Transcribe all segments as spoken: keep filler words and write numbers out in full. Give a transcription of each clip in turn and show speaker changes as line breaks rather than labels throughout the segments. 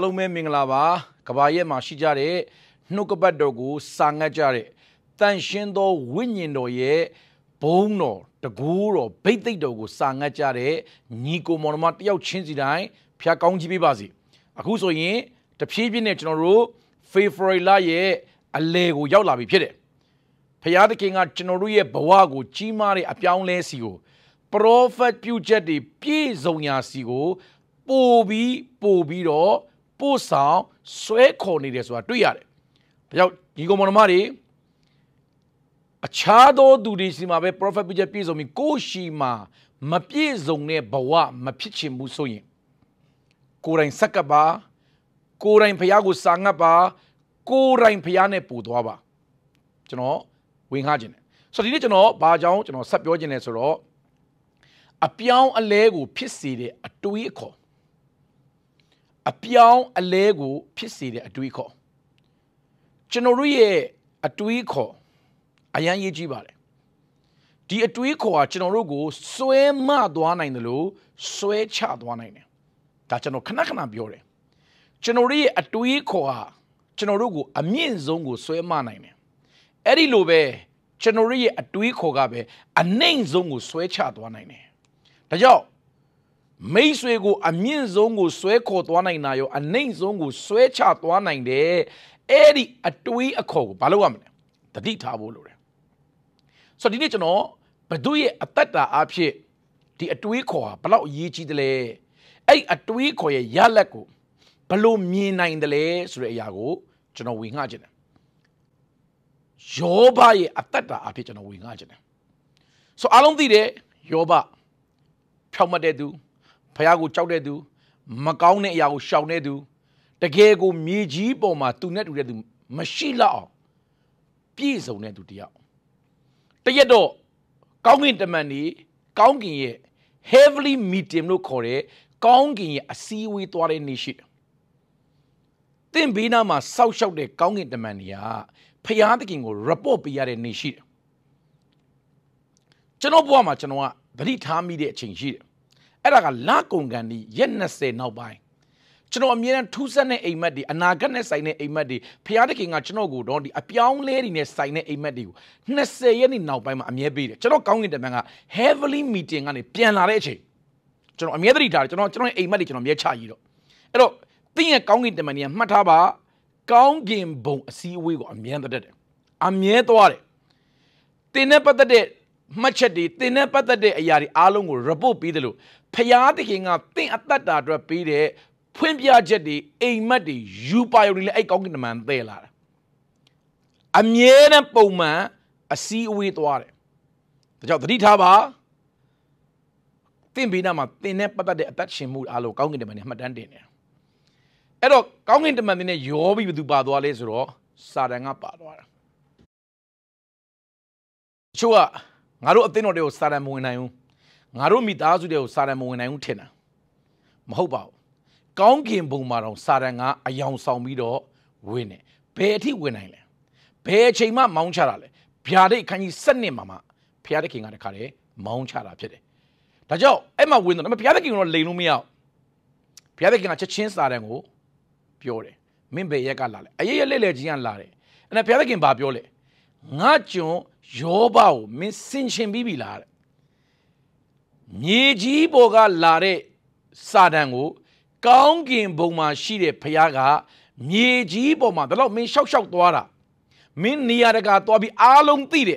အားလုံးပဲမင်္ဂလာပါကဘာရဲ့မှာရှိကြတဲ့နှုတ်ကပတ်တော်ကိုစာငတ်ကြတဲ့တန်ရှင်းသောဝိညာဉ်တော်ရဲ့ဘုန်းတော်တကူတော်ဗိတ်သိက်တော်ကိုစာငတ်ကြတဲ့ညီကိုမောင်နှမတယောက်ချင်းစီတိုင်းဖျားကောင်းကြီးပေးပါစေအခုဆိုရင်တဖြည်းဖြည်းနဲ့ကျွန်တော်တို့ February လရဲ့အလဲကိုရောက်လာပြီဖြစ်တယ်ဖျားသခင်ကကျွန်တော်တို့ရဲ့ဘဝကိုကြီးမားတဲ့အပြောင်းလဲစီကို prophet ပြုချက်တွေပြည့်စုံရာစီကိုပို့ပြီးပို့ပြီးတော့ပို့ဆောင်ဆွဲခေါ်နေတယ်ဆိုတာတွေ့ရတယ်။ဒါကြောင့်ဒီကောင်မတော်မတွေအခြားသောသူတွေစီမှာပဲ prophet ပြုချက်ပြည့်စုံပြီးကိုယ်ရှိမှာမပြည့်စုံတဲ့ဘဝမဖြစ်ချင်ဘူးဆိုရင်ကိုယ်တိုင်စက္ကပ်ပါကိုယ်တိုင်ဖျားကိုစာငတ်ပါကိုယ်တိုင်ဖျားနဲ့ပူသွားပါကျွန်တော်ဝင်ခါခြင်းတယ်ဆိုတော့ဒီနေ့ကျွန်တော်ဘာကြောင့်ကျွန်တော်ဆက်ပြောခြင်းလဲဆိုတော့အပြောင်းအလဲကိုဖြစ်စေတဲ့အတွေးအခေါ်အပြောင်းအလဲကိုဖြစ်စေတဲ့အတွေးခေါ်ကျွန်တော်တို့ရဲ့အတွေးခေါ်အရန်ရေးကြီးပါတယ်ဒီအတွေးခေါ်ကကျွန်တော်တို့ကိုစွဲမသွားနိုင်တယ်လို့စွဲချသွားနိုင်တယ်ဒါကျွန်တော်ခဏခဏပြောတယ်ကျွန်တော်တို့ရဲ့အတွေးခေါ်ကကျွန်တော်တို့ကိုအမြင့်ဆုံးကိုစွဲမနိုင်တယ်အဲ့ဒီလိုပဲကျွန်တော်တို့ရဲ့အတွေးခေါ်ကပဲအနှိမ့်ဆုံးကိုစွဲချသွားနိုင်တယ်ဒါကြောင့်မိတ်ဆွေကိုအမြင့်ဆုံးကိုဆွဲခေါ်သွားနိုင်တာရောအနှိမ့်ဆုံးကိုဆွဲချသွားနိုင်တယ်အဲ့ဒီအတွေးအခေါ်ကိုဘာလုပ်ရမလဲတတိထားဖို့လိုတယ်ဆိုတော့ဒီနေ့ကျွန်တော်ဘသူရဲ့အသက်တာအဖြစ်ဒီအတွေးခေါ်ဟာဘလောက်အရေးကြီးတယ်လဲအဲ့ဒီအတွေးခေါ်ရဲ့ရလက်ကိုဘလို့မြင်နိုင်တယ်လဲဆိုတဲ့အရာကိုကျွန်တော်ဝေငှချင်တယ်ယောဘရဲ့အသက်တာအဖြစ်ကျွန်တော်ဝေငှချင်တယ်ဆိုအားလုံးသိတယ်ယောဘဖြောက်မှတ်တဲ့သူဖះကိုကြောက်တဲ့သူမကောင်းတဲ့အရာကိုရှောင်တဲ့သူတကယ်ကိုမြေကြီးပေါ်မှာသူနဲ့တူတဲ့သူမရှိလောက်အောင်ပြည့်စုံတဲ့သူတယောက်တရက်တော့ကောင်းကင်တမန်ကြီးကောင်းကင်ရဲ့ heavenly meeting လို့ခေါ်တဲ့ကောင်းကင်ရဲ့အစည်းအဝေးသွားတဲ့နေ့ရှိတယ်။သင်ဘေးနားမှာစောက်ရှောက်တဲ့ကောင်းကင်တမန်ကြီးကဖះသခင်ကို report ပေးရတဲ့နေ့ရှိတယ်။ကျွန်တော်ဘဝမှာကျွန်တော်ကသတိထားမိတဲ့အချိန်ရှိတယ်။အဲ့ဒါကလကုန်ကန်ဒီရက်ยี่สิบနောက်ပိုင်းကျွန်တော်အမြဲတမ်းထူးဆန်းတဲ့အိမ်မက်တွေအနာဂတ်နဲ့ဆိုင်တဲ့အိမ်မက်တွေဖះသခင်ကကျွန်တော်ကိုတော့ဒီအပြောင်းလဲတွေနဲ့ဆိုင်တဲ့အိမ်မက်တွေကိုยี่สิบရက်နေ့နောက်ပိုင်းမှာအမြဲပေးတယ်ကျွန်တော်ကောင်းကင်တမန်က heavenly meeting ကနေပြန်လာတဲ့အချိန်ကျွန်တော်အမြဲတမ်းထားတယ်ကျွန်တော်ကျွန်တော်အိမ်မက်တွေကျွန်တော်အမြဲချရည်တော့အဲ့တော့သင်ရဲ့ကောင်းကင်တမန်ကြီးကမှတ်ထားပါကောင်းကင်ဘုံအစည်းအဝေးကိုအမြဲတတ်တယ်အမြဲသွားတယ်သင်နဲ့ပတ်သက်တဲ့မှတ်ချက်တွေသင်နဲ့ပတ်သက်တဲ့အရာတွေအားလုံးကို report ပေးတယ်လို့ဖះသခင်ကသင်အသက်တာအတွက်ပေးတဲ့ဖွင့်ပြချက်တွေအိမ်မက်တွေယူပါရုံတွေလည်းအဲ့ကောင်းကင်တမန်သဲလာတာအမြဲတမ်းပုံမှန်အစည်းအဝေးသွားတယ်ဒါကြောင့်သတိထားပါသင်ဘေးနားမှာသင်နဲ့ပတ်သက်တဲ့အသက်ရှင်မှုအားလုံးကောင်းကင်တမန်တွေမှတ်တမ်းတင်တယ်အဲ့တော့ကောင်းကင်တမန်တွေနဲ့ယောဘီဘယ်သူပါသွားလဲဆိုတော့စာတန်ကပါသွားတာချို့ကငါတို့အသင်းတော်တွေကိုစာတန်မဝင်နိုင်ဘူးငါတို့မိသားစုတွေကိုစာတန်မဝင်နိုင်ဘူးထင်တာမဟုတ်ပါဘူးကောင်းကင်ဘုံမှာတော့စာတန်ကအယောင်ဆောင်ပြီးတော့ဝင်တယ်ဘယ်အထိဝင်နိုင်လဲဘယ်အချိန်မှမောင်းချတာလဲဗျာဒိတ်ခန်းကြီးစနစ်မှာမှဖျားတဲ့ခင်ကတခါလေမောင်းချတာဖြစ်တယ်ဒါကြောင့်အဲ့မှာဝင်တော့ဖျားတဲ့ခင်ကတော့လိန်လို့မရဘူးဖျားတဲ့ခင်ကချက်ချင်းစာတန်ကိုပြောတယ်မင်းဘယ်ရက်ကလာလဲအရေးရလဲလဲချင်းကလာတယ်အဲ့ဒါဖျားတဲ့ခင်ဘာပြောလဲငါကျွန်ယောဘကိုမင်းဆင်ရှင်ပြီးပြီလားတဲ့မြေကြီးပေါ်ကလာတဲ့စာတန်ကိုကောင်းကင်ဘုံမှာရှိတဲ့ဖះကမြေကြီးပေါ်မှာဒါတော့မင်းရှောက်ရှောက်သွားတာမင်းနေရာတကာသွားပြီးအားလုံးသိတယ်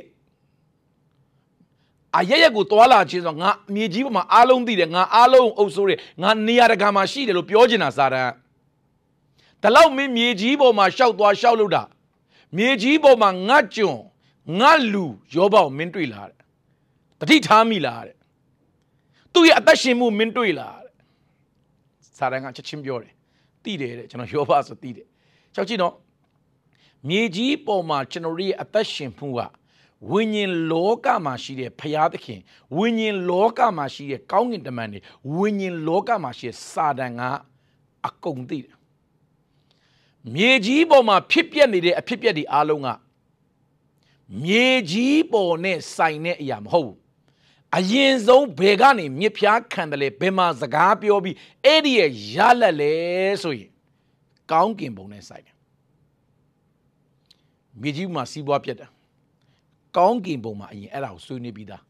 အရရက်ကိုသွားလာခြင်းဆိုငါမြေကြီးပေါ်မှာအားလုံးသိတယ်ငါအားလုံးအုပ်စိုးတယ်ငါနေရာတကာမှာရှိတယ်လို့ပြောချင်တာစာတန်ဒါတော့မင်းမြေကြီးပေါ်မှာရှောက်သွားရှောက်လို့တာမြေကြီးပေါ်မှာငါကျွန်ငါလူယောဘကိုမင်းတွေ့လာတဲ့တတိထားမိလားတဲ့သူ့ရဲ့အသက်ရှင်မှုမင်းတွေ့လားတဲ့စာတန်ကချက်ချင်းပြောတယ်သိတယ်တဲ့ကျွန်တော်ယောဘဆိုသိတယ်ချောက်ကြည့်တော့မြေကြီးပေါ်မှာကျွန်တော်ရဲ့အသက်ရှင်မှုကဝိညာဉ်လောကမှာရှိတဲ့ဖရာသခင်ဝိညာဉ်လောကမှာရှိတဲ့ကောင်းကင်တမန်တွေဝိညာဉ်လောကမှာရှိတဲ့စာတန်ကအကုန်သိတယ်မြေကြီးပေါ်မှာဖြစ်ပျက်နေတဲ့အဖြစ်ပျက်တွေအားလုံးကမြေကြီးပေါ်နဲ့ဆိုင်တဲ့အရာမဟုတ်ဘူးအရင်ဆုံးဘယ်ကနေမြစ်ဖျားခံတယ်လဲဘယ်မှာစကားပြောပြီးအဲ့ဒီရဲ့ရလက်လဲဆိုရင်ကောင်းကင်ဘုံနဲ့ဆိုင်တယ်မြေကြီးမှာစီးပွားပြတ်တာကောင်းကင်ဘုံမှာအရင်အဲ့ဒါကိုဆွေးနွေးပြီးသား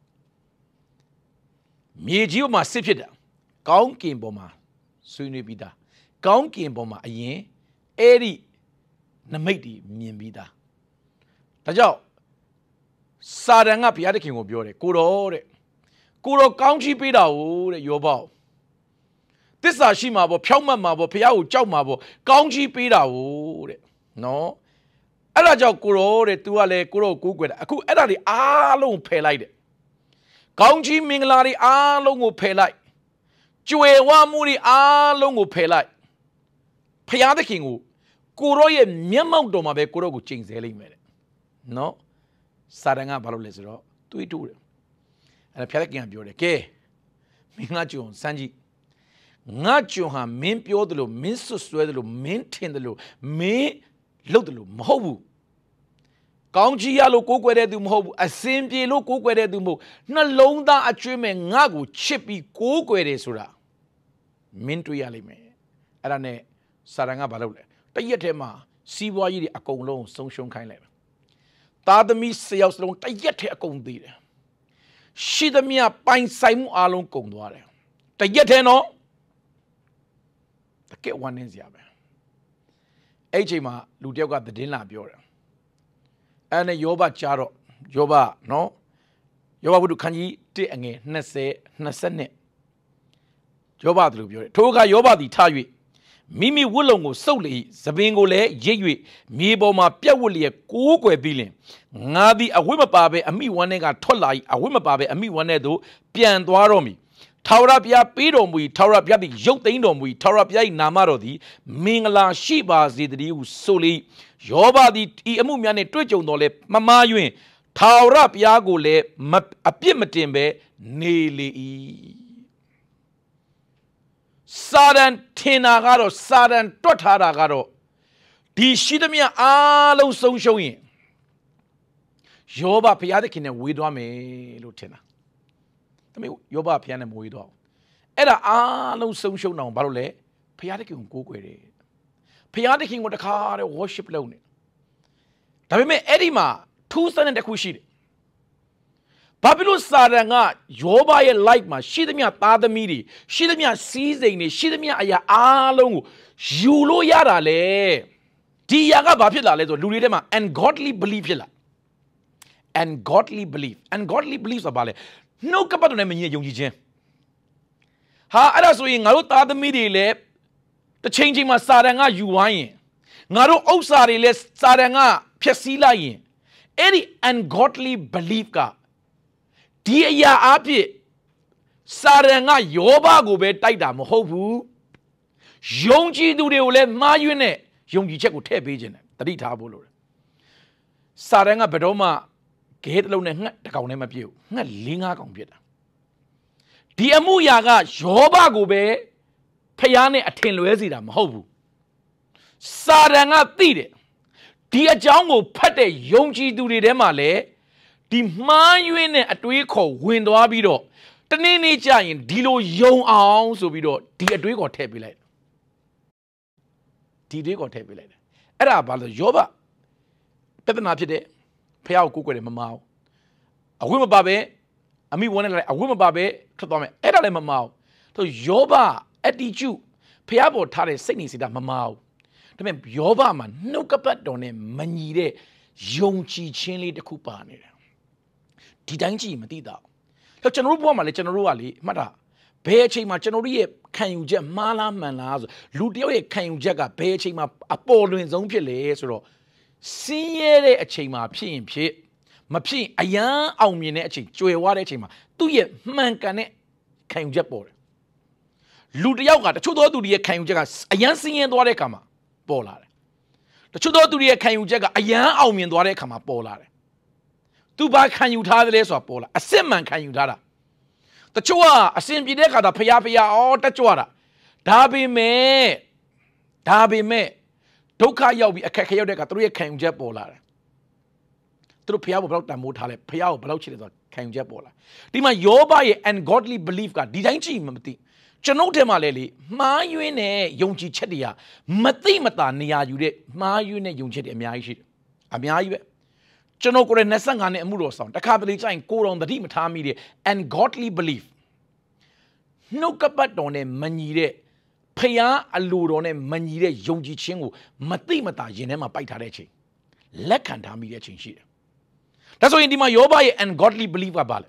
မြေကြီးမှာစစ်ဖြစ်တာကောင်းကင်ဘုံမှာဆွေးနွေးပြီးသားကောင်းကင်ဘုံမှာအရင်အဲ့ဒီနမိတ်တွေမြင်ပြီးသားဒါကြောင့်စာတန်ကဘုရားသခင်ကိုပြောတယ်ကိုတော်တဲ့ကိုတော်ကောင်းချီးပေးတာကိုတဲ့ယောဘသစ္စာရှိမှာပေါ့ဖြောက်မှတ်မှာပေါ့ဘုရားကိုကြောက်မှာပေါ့ကောင်းချီးပေးတာကိုတဲ့နော်အဲ့ဒါကြောင့်ကိုတော်တဲ့ तू ကလည်းကိုတော်ကိုကိုးကွယ်တာအခုအဲ့ဒါတွေအားလုံးဖယ်လိုက်တယ်ကောင်းချီးမင်္ဂလာတွေအားလုံးကိုဖယ်လိုက်ကြွယ်ဝမှုတွေအားလုံးကိုဖယ်လိုက်ဘုရားသခင်ကိုကိုတော်ရဲ့မျက်မှောက်တော်မှာပဲကိုတော်ကိုကျင့်စေလိမ့်မယ်တဲ့နော်စာတန်ကဘာလို့လဲဆိုတော့တွေးတိုးတယ်အဲ့ဒါဘုရားသခင်ကပြောတယ်ကဲမင်းငါကြုံစမ်းကြည့်ငါကြုံဟာမင်းပြောတယ်လို့မင်းဆွဆွဲတယ်လို့မင်းထင်တယ်လို့မင်းလုပ်တယ်လို့မဟုတ်ဘူးကောင်းချီးရလို့ကိုးကွယ်တဲ့သူမဟုတ်ဘူးအစင်ပြေလို့ကိုးကွယ်တဲ့သူမဟုတ်နှလုံးသားအကျွေးမဲ့ငါ့ကိုချစ်ပြီးကိုးကွယ်တယ်ဆိုတာမင်းတွေးရလိမ့်မယ်အဲ့ဒါနဲ့စာတန်ကဘာလုပ်လဲတရက်ထဲမှာစီးပွားရေးတွေအကုန်လုံးဆုံးရှုံးခိုင်းလိုက်တယ်သားသမီးဆယ်ယောက်စလုံးတရက်ထဲအကုန်သေးတယ်ရှိသမျှပိုင်ဆိုင်မှုအလုံးကုန်သွားတယ်တရက်ထဲနော်တကယ်ဝမ်းနည်းစရာပဲအဲ့ချိန်မှာလူတယောက်ကသတင်းလာပြောတယ်အဲ့နဲ့ယောဘကြားတော့ယောဘနော်ယောဘဝတ္ထုခန်းကြီးတစ်အငယ်၂၀ ၂၂ယောဘသူလိုပြောတယ်ထိုအခါယောဘသည်ထ၍မိမိဝတ်လုံကိုစုပ်လေသပင်ကိုလည်းရိပ်၍မြေပေါ်မှာပြက်ဝတ်လျက်ကိုးကွယ်ပြီးလင်ငါသည်အဝိမပါဘဲအမိဝမ်းထဲကထွက်လာ၏အဝိမပါဘဲအမိဝမ်းထဲသို့ပြန်သွားတော့မည်ထာဝရဘုရားပေးတော်မူ၏ထာဝရဘုရားသည်ရုပ်သိမ်းတော်မူ၏ထာဝရဘုရား၏နာမတော်သည်မင်္ဂလာရှိပါစေတည်းဟုဆိုလေယောဘသည်ဤအမှုများနှင့်တွေ့ကြုံတော်လဲမမား၍ထာဝရဘုရားကိုလည်းအပြစ်မတင်ဘဲနေလေ၏စာတန်ထင်တာကတော့စာတန်တွက်ထားတာကတော့ဒီရှိသမျှအားလုံးဆုံးရှုံးရင်ယောဘဘုရားသခင်နဲ့ဝေးသွားမယ်လို့ထင်တာတမီးယောဘဘုရားနဲ့မဝေးတော့အဲ့ဒါအားလုံးဆုံးရှုံးအောင်ဘာလို့လဲဘုရားသခင်ကိုကိုးကွယ်တယ်ဘုရားသခင်ကိုတခါတည်း worship လုပ်နေဒါပေမဲ့အဲ့ဒီမှာထူးဆန်းတဲ့တစ်ခုရှိတယ်ဘာဖြစ်လို့စာတန်ကယောဘရဲ့ life မှာရှိသမျှသားသမီးတွေရှိသမျှစီးစိမ်တွေရှိသမျှအရာအားလုံးကိုယူလို့ရတာလေဒီအရာကဘာဖြစ်လာလဲဆိုလူတွေထဲမှာ ungodly belief ဖြစ်လာ ungodly belief ungodly belief ဆိုတာဘာလဲနှုတ်ကပတ်တော်နဲ့မညီတဲ့ယုံကြည်ခြင်းဟာအဲ့ဒါဆိုရင်ငါတို့သားသမီးတွေလည်းတစ်ချိန်ချိန်မှာစာတန်ကယူဝိုင်းရင်ငါတို့ဥစ္စာတွေလည်းစာတန်ကဖျက်ဆီးလိုက်ရင်အဲ့ဒီ ungodly belief ကဒီအရာအဖြစ်စာရန်ကယောဘကိုပဲတိုက်တာမဟုတ်ဘူးယုံကြည်သူတွေကိုလည်းမှားယွင်းတဲ့ယုံကြည်ချက်ကိုထည့်ပေးခြင်းတယ်တတိထားဖို့လိုတယ်စာရန်ကဘယ်တော့မှခဲတစ်လုံးနဲ့ငှက်တစ်ကောင်နဲ့မပြည့်ဘူးငှက်၄၅ကောင်ပြစ်တာဒီအမှုရာကယောဘကိုပဲဖျားနဲ့အထင်လွဲစေတာမဟုတ်ဘူးစာရန်ကသိတယ်ဒီအကြောင်းကိုဖတ်တဲ့ယုံကြည်သူတွေထဲမှာလည်းဒီမှားယွင်းတဲ့အတွေးခေါ်ဝင်သွားပြီးတော့တနေ့နေ့ကြာရင်ဒီလိုယုံအောင်ဆိုပြီးတော့ဒီအတွေးခေါ်ထည့်ပေးလိုက်ဒီအတွေးခေါ်ထည့်ပေးလိုက်တယ်အဲ့ဒါဘာလို့ယောဘပြဿနာဖြစ်တဲ့ဖះကိုကိုးကွယ်တယ်မမအောင်အဝိမပါပဲအမိဝန်းနဲ့လည်းအဝိမပါပဲထွက်သွားမယ်အဲ့ဒါလည်းမမအောင်ဆိုယောဘ attitude ဖះပေါ်ထားတဲ့စိတ်နေစိတ်ဓာတ်မမအောင်ဒါပေမဲ့ယောဘမှာနှုတ်ကပတ်တော်နဲ့မညီတဲ့ယုံကြည်ခြင်းလေးတစ်ခုပါနေတယ်ဒီတိုင်းကြည့်မသိတာဆိုကျွန်တော်တို့ဘဝမှာလေကျွန်တော်တို့ကလေမှတ်တာဘယ်အချိန်မှာကျွန်တော်တို့ရဲ့ခံယူချက်မှားလားမှန်လားဆိုလူတယောက်ရဲ့ခံယူချက်ကဘယ်အချိန်မှာအပေါ်လွင်ဆုံးဖြစ်လဲဆိုတော့စင်းရဲတဲ့အချိန်မှာဖြစ်ရင်ဖြစ်မဖြစ်ရင်အယမ်းအောင်မြင်တဲ့အချိန်ကြွယ်ဝတဲ့အချိန်မှာသူ့ရဲ့မှန်ကန်တဲ့ခံယူချက်ပေါ်တယ်လူတယောက်ကတချို့သောသူတွေရဲ့ခံယူချက်ကအယမ်းစင်းရဲသွားတဲ့အခါမှာပေါ်လာတယ်တချို့သောသူတွေရဲ့ခံယူချက်ကအယမ်းအောင်မြင်သွားတဲ့အခါမှာပေါ်လာတယ်သူဘာခံယူထားတယ်လဲဆိုတာပေါ်လာအစစ်မှန်ခံယူထားတာတချို့ကအစဉ်ပြေတဲ့အခါတော့ဖျားဖျားအော်တက်ကြွတာဒါပေမဲ့ဒါပေမဲ့ဒုက္ခရောက်ပြီးအခက်ခဲရောက်တဲ့အခါသူတို့ရဲ့ခံယူချက်ပေါ်လာတယ်သူတို့ဖျားကိုဘယ်လောက်တန်ဖိုးထားလဲဖျားကိုဘယ်လောက်ချစ်လဲဆိုတာခံယူချက်ပေါ်လာဒီမှာယောဘရဲ့ ungodly belief ကဒီတိုင်းကြည့်မှမသိကျွန်ုပ်ထဲမှာလေလေမှားယွင်းတဲ့ယုံကြည်ချက်တွေကမသိမသာနေရာယူတဲ့မှားယွင်းတဲ့ယုံချက်တွေအများကြီးရှိတယ်အများကြီးပဲကျွန်တော်ကိုယ်နဲ့နှစ်၅နှစ်အမှုတော်ဆောင်တခါတလေကျရင်ကိုယ်တော်တတိမထားမိတဲ့ ungodly belief နှုတ်ကပတ်တော်နဲ့မညီတဲ့ဖျားအလိုတော်နဲ့မညီတဲ့ယုံကြည်ခြင်းကိုမသိမသာရင်ထဲမှာပိုက်ထားတဲ့အချိန်လက်ခံထားမိတဲ့အချိန်ရှိတယ်ဒါဆိုရင်ဒီမှာယောဘရဲ့ ungodly belief ကဘာလဲ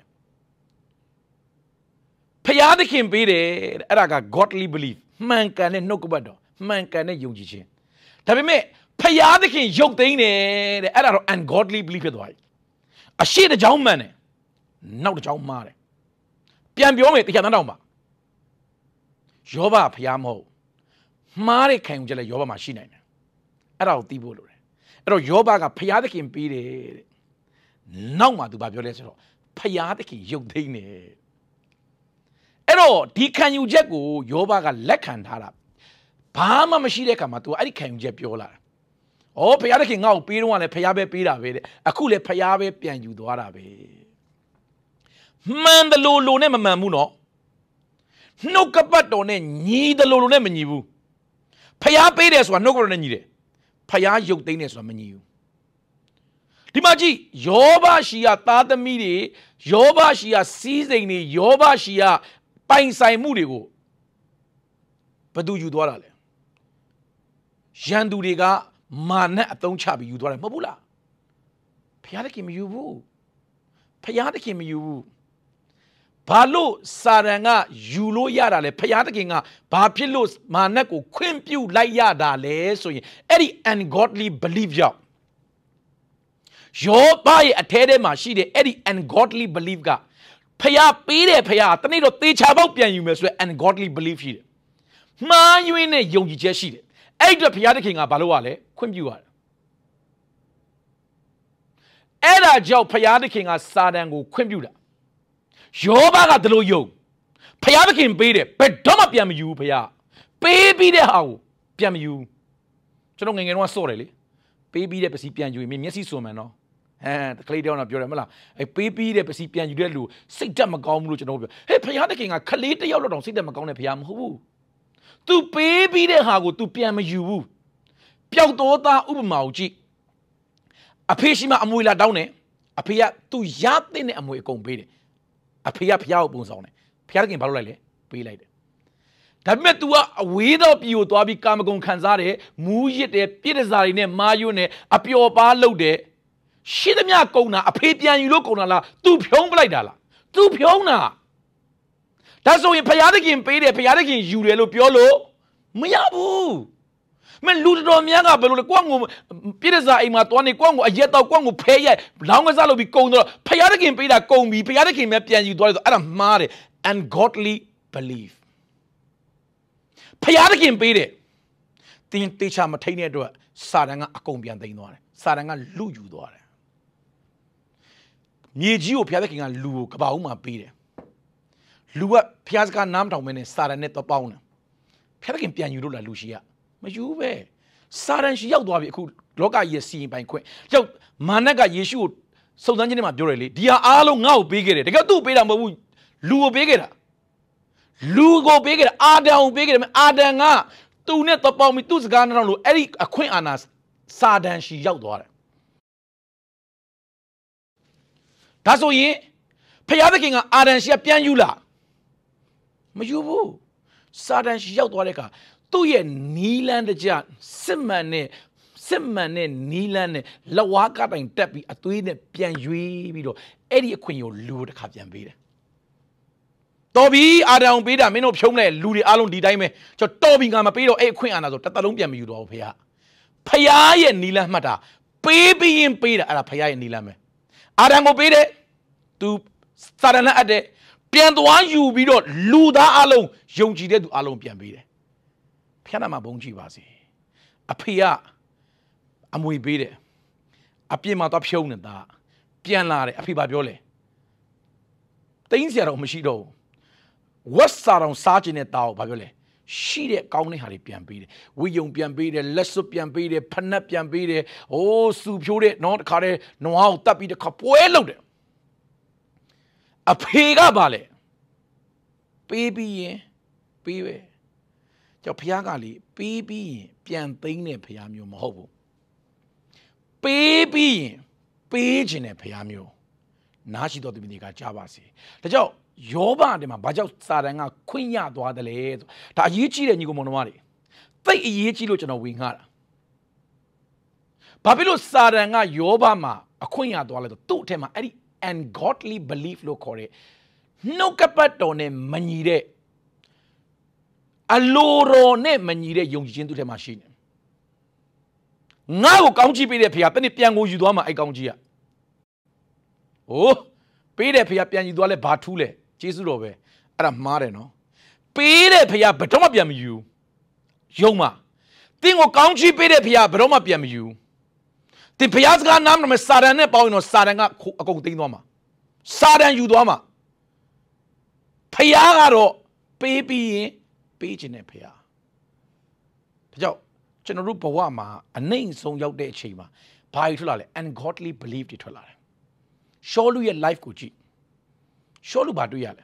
ဖျားသခင်ပေးတယ်အဲ့ဒါက godly belief မှန်ကန်တဲ့နှုတ်ကပတ်တော်မှန်ကန်တဲ့ယုံကြည်ခြင်းဒါပေမဲ့ဖျားသခင်ယုတ်သိမ်းတယ်တဲ့အဲ့ဒါတော့ ungodly belief ဖြစ်သွားပြီအရှိတစ်ကြောင်းမှန်တယ်နောက်တစ်ကြောင်းမှားတယ်ပြန်ပြောမယ်တရားတန်းတောင်ပါယောဘဖျားမဟုတ်မှားတဲ့ခံယူချက်လည်းယောဘမှာရှိနိုင်တယ်အဲ့ဒါကိုသိဖို့လိုတယ်အဲ့တော့ယောဘကဖျားသခင်ပေးတယ်တဲ့နောက်မှသူဘာပြောလဲဆိုတော့ဖျားသခင်ယုတ်သိမ်းတယ်အဲ့တော့ဒီခံယူချက်ကိုယောဘကလက်ခံထားတာဘာမှမရှိတဲ့အခါမှာ तू အဲ့ဒီခံယူချက်ပြောလာတာ။ဩဖယားသခင်ငါ့ကိုပေးတော့ကလည်းဖယားပဲပေးတာပဲတဲ့။အခုလည်းဖယားပဲပြန်ယူသွားတာပဲ။မှန်တယ်လို့လို့နဲ့မမှန်ဘူးနော်။နှုတ်ကပတ်တော်နဲ့ညီတယ်လို့လို့နဲ့မညီဘူး။ဖယားပေးတယ်ဆိုတာနှုတ်ကပတ်တော်နဲ့ညီတယ်။ဖယားယုတ်သိမ်းတယ်ဆိုတာမညီဘူး။ဒီမှာကြည့်ယောဘရှိကသားသမီးတွေယောဘရှိကစီးစိမ်တွေယောဘရှိကပိုင်ဆိုင်မှုတွေကိုဘယ်သူယူသွားတာလဲရန်သူတွေကမာနအသုံးချပြီးယူသွားတယ်မဟုတ်ဘူးလားဖယားသခင်မယူဘူးဖယားသခင်မယူဘူးဘာလို့စာရန်ကယူလို့ရတာလဲဖယားသခင်ကဘာဖြစ်လို့မာနကိုခွင့်ပြုလိုက်ရတာလဲဆိုရင်အဲ့ဒီ ungodly belief ကြောင့်ယောဘရဲ့အထဲထဲမှာရှိတဲ့အဲ့ဒီ ungodly belief ကဖယားပေးတယ်ဖယားတနေ့တော့သေချာပေါက်ပြန်ယူမယ်ဆိုတဲ့ ungodly belief ရှိတယ်မှားယွင်းတဲ့ယုံကြည်ချက်ရှိတယ်အဲ့အတွက်ဘုရားသခင်ကဘာလို့ရလဲခွင့်ပြုရတယ်အဲ့ဒါကြောင့်ဘုရားသခင်ကစာတန်ကိုခွင့်ပြုတာယောဘကဒီလိုယုံဘုရားသခင်ပေးတယ်ဘယ်တော့မှပြန်မယူဘုရားပေးပြီးတဲ့ဟာကိုပြန်မယူကျွန်တော်ငယ်ငယ်တော့စော့တယ်လေပေးပြီးတဲ့ပစ္စည်းပြန်ယူရင်မျက်စိစွန်မှန်နော်ဟမ်ကလေးတောင်တော့ပြောတယ်မလားအဲ့ပေးပြီးတဲ့ပစ္စည်းပြန်ယူတဲ့လူစိတ်ဓာတ်မကောင်းဘူးလို့ကျွန်တော်ပြောဟဲ့ဘုရားသခင်ကခလေးတစ်ယောက်လောက်တောင်စိတ်ဓာတ်မကောင်းတဲ့ဘုရားမဟုတ်ဘူးतू ပေးပြီးတဲ့ဟာကို तू ပြန်မယူဘူးပျောက်တော်သားဥပမာကိုကြည့်အဖေရှိမှအမွေလာတောင်းတယ်အဖေက तू ရတဲ့အမွေအကုန်ပေးတယ်အဖေကဖျားကိုပုံဆောင်တယ်ဖျားခင်ဘာလုပ်လိုက်လဲပေးလိုက်တယ်ဒါပေမဲ့ तू ကအဝေးတော့ပြည်ကိုသွားပြီးကာမဂုဏ်ခံစားတယ်မူးရစ်တယ်ပြည့်တစားတွေနဲ့မာယွန်းတယ်အပျော်ပါလုပ်တယ်ရှိသမျှကုန်တာအဖေပြန်ယူလို့ကုန်တာလား तू ဖြုံးပလိုက်တာလား तू ဖြုံးတာဒါဆိုရင်ဘုရားသခင်ပေးတယ်ဘုရားသခင်ယူတယ်လို့ပြောလို့မရဘူးမင်းလူတော်များကဘယ်လိုလဲကိုယ့်ကိုပြည့်တဲ့စားအိမ်မှာတွားနေကိုယ့်ကိုအရက်တော့ကိုယ့်ကိုဖဲရိုက်လောင်းကစားလို့ပြီးကုံတော့ဘုရားသခင်ပေးတာကုံပြီးဘုရားသခင်ပဲပြန်ယူသွားတယ်ဆိုအဲ့ဒါမှားတယ် ungodly belief ဘုရားသခင်ပေးတယ်တင်းတေချာမထိန်တဲ့အတွက်စာတန်ကအကုန်ပြန်သိမ်းသွားတယ်စာတန်ကလူယူသွားတယ်မြေကြီးကိုဘုရားသခင်ကလူကိုကဘာဦးမှာပေးတယ်လူကဖျားစကားနားမထောင်မနဲ့စာရန်နဲ့တော့ပေါင်းတယ်ဖျားသခင်ပြန်ယူလို့လားလူရှိရမယူပဲစာရန်ရှိရောက်သွားပြီအခုလောကကြီးရဲ့စီရင်ပိုင်ခွင့်ရောက်မာနကယေရှုကိုစုံစမ်းခြင်းထဲမှာပြောတယ်လေဒီဟာအားလုံးငါ့ကိုပေးခဲ့တယ်တကယ်သူ့ပေးတာမဟုတ်ဘူးလူကိုပေးခဲ့တာလူကိုပေးခဲ့တာအာဒံကိုပေးခဲ့တယ်အာဒံကသူ့နဲ့တော့ပေါင်းပြီးသူ့စကားနားထောင်လို့အဲ့ဒီအခွင့်အာဏာစာတန်ရှိရောက်သွားတယ်ဒါဆိုရင်ဖျားသခင်ကအာဒံရှိကပြန်ယူလားမယူဘူးစာတန်ရှိရောက်သွားတဲ့အခါသူ့ရဲ့နီးလန်းတကြစစ်မှန်နဲ့စစ်မှန်နဲ့နီးလန်းနဲ့လက်ဝါးကတိုင်တက်ပြီးအသွေးနဲ့ပြန်ရွေးပြီးတော့အဲ့ဒီအခွင့်ကိုလူတစ်ခါပြန်ပေးတယ်တော်ပြီအာဒံပေးတာမင်းတို့ဖြုံးလိုက်လူတွေအားလုံးဒီတိုင်းပဲကျွန်တော်တော်ပြီငါမပေးတော့အဲ့အခွင့်အာဏာဆိုတစ်သက်လုံးပြန်မယူတော့ဘူးဖေဖယားရဲ့နီးလန်းမှတ်တာပေးပြီးရင်ပေးတာအဲ့ဒါဖယားရဲ့နီးလန်းပဲအာဒံကိုပေးတယ်သူစာတန်နဲ့အပ်တယ်ပြန်သွားယူပြီးတော့လူသားအလုံးယုံကြည်တဲ့သူအလုံးပြန်ပေးတယ်ဖျက်နာမှာဘုံကြည့်ပါစေအဖေကအမွေပေးတယ်အပြစ်မှာသွားဖြုံးနေတာပြန်လာတယ်အဖေဘာပြောလဲတိန်းစရာတော့မရှိတော့ဘူးဝတ်စာတော်စားခြင်းနဲ့တာကိုဘာပြောလဲရှိတဲ့ကောင်းတဲ့ဟာတွေပြန်ပေးတယ်ဝိယုံပြန်ပေးတယ်လက်စွပ်ပြန်ပေးတယ်ဖနက်ပြန်ပေးတယ်အိုးစူဖြိုးတဲ့နော်တခါတည်းနွားကိုတတ်ပြီးတခါပွဲလုပ်တယ်အဖေကပါလေပေးပြီးရင်ပေးပဲကြောက်ဖျားကလေပေးပြီးရင်ပြန်သိမ်းတဲ့ဖျားမျိုးမဟုတ်ဘူးပေးပြီးရင်ပေးခြင်းတဲ့ဖျားမျိုးနားရှိတော်သူမြင်ကကြားပါစေဒါကြောင့်ယောဘတဲ့မှာဘာကြောင့်စာတန်ကခွင့်ရသွားတယ်လဲဆိုဒါအရေးကြီးတဲ့ညီကောင်မောင်နှမတွေသိအရေးကြီးလို့ကျွန်တော်ဝင်ငှတာဘာဖြစ်လို့စာတန်ကယောဘမှာအခွင့်ရသွားလဲဆိုသူ့အထက်မှာအဲ့ဒီ ungodly belief လို့ခေါ်တဲ့နှုတ်ကပတ်တော်နဲ့မညီတဲ့အလိုတော်နဲ့မညီတဲ့ယုံကြည်ခြင်းသူ့ထဲမှာရှိနေငါ့ကိုကောင်းချီးပေးတဲ့ဖေဟာတနေ့ပြန်ကိုယူသွားမှာအဲ့ကောင်းချီးอ่ะဟိုးပေးတဲ့ဖေဟာပြန်ယူသွားလဲဘာထူးလဲကျေးဇူးတော်ပဲအဲ့ဒါမှားတယ်နော်ပေးတဲ့ဖေဟာဘယ်တော့မှပြန်မယူယုံမှာတင်းကိုကောင်းချီးပေးတဲ့ဖေဟာဘယ်တော့မှပြန်မယူတင်းဖေဟာစကားနားမလို့စာတန်နဲ့ပေါင်းရင်တော့စာတန်ကအကုန်သိမ်းသွားမှာစာတန်ယူသွားမှာဖေဟာကတော့ပေးပြီးရင်ပေးခြင်းနဲ့ဖေဟာဒါကြောင့်ကျွန်တော်တို့ဘဝမှာအနိုင်ဆုံးရောက်တဲ့အချိန်မှာဘာတွေထွက်လာလဲ ungodly belief တွေထွက်လာတယ်ရှောလူရဲ့ life ကိုကြည့်ရှောလူဘာတွေ့ရလဲ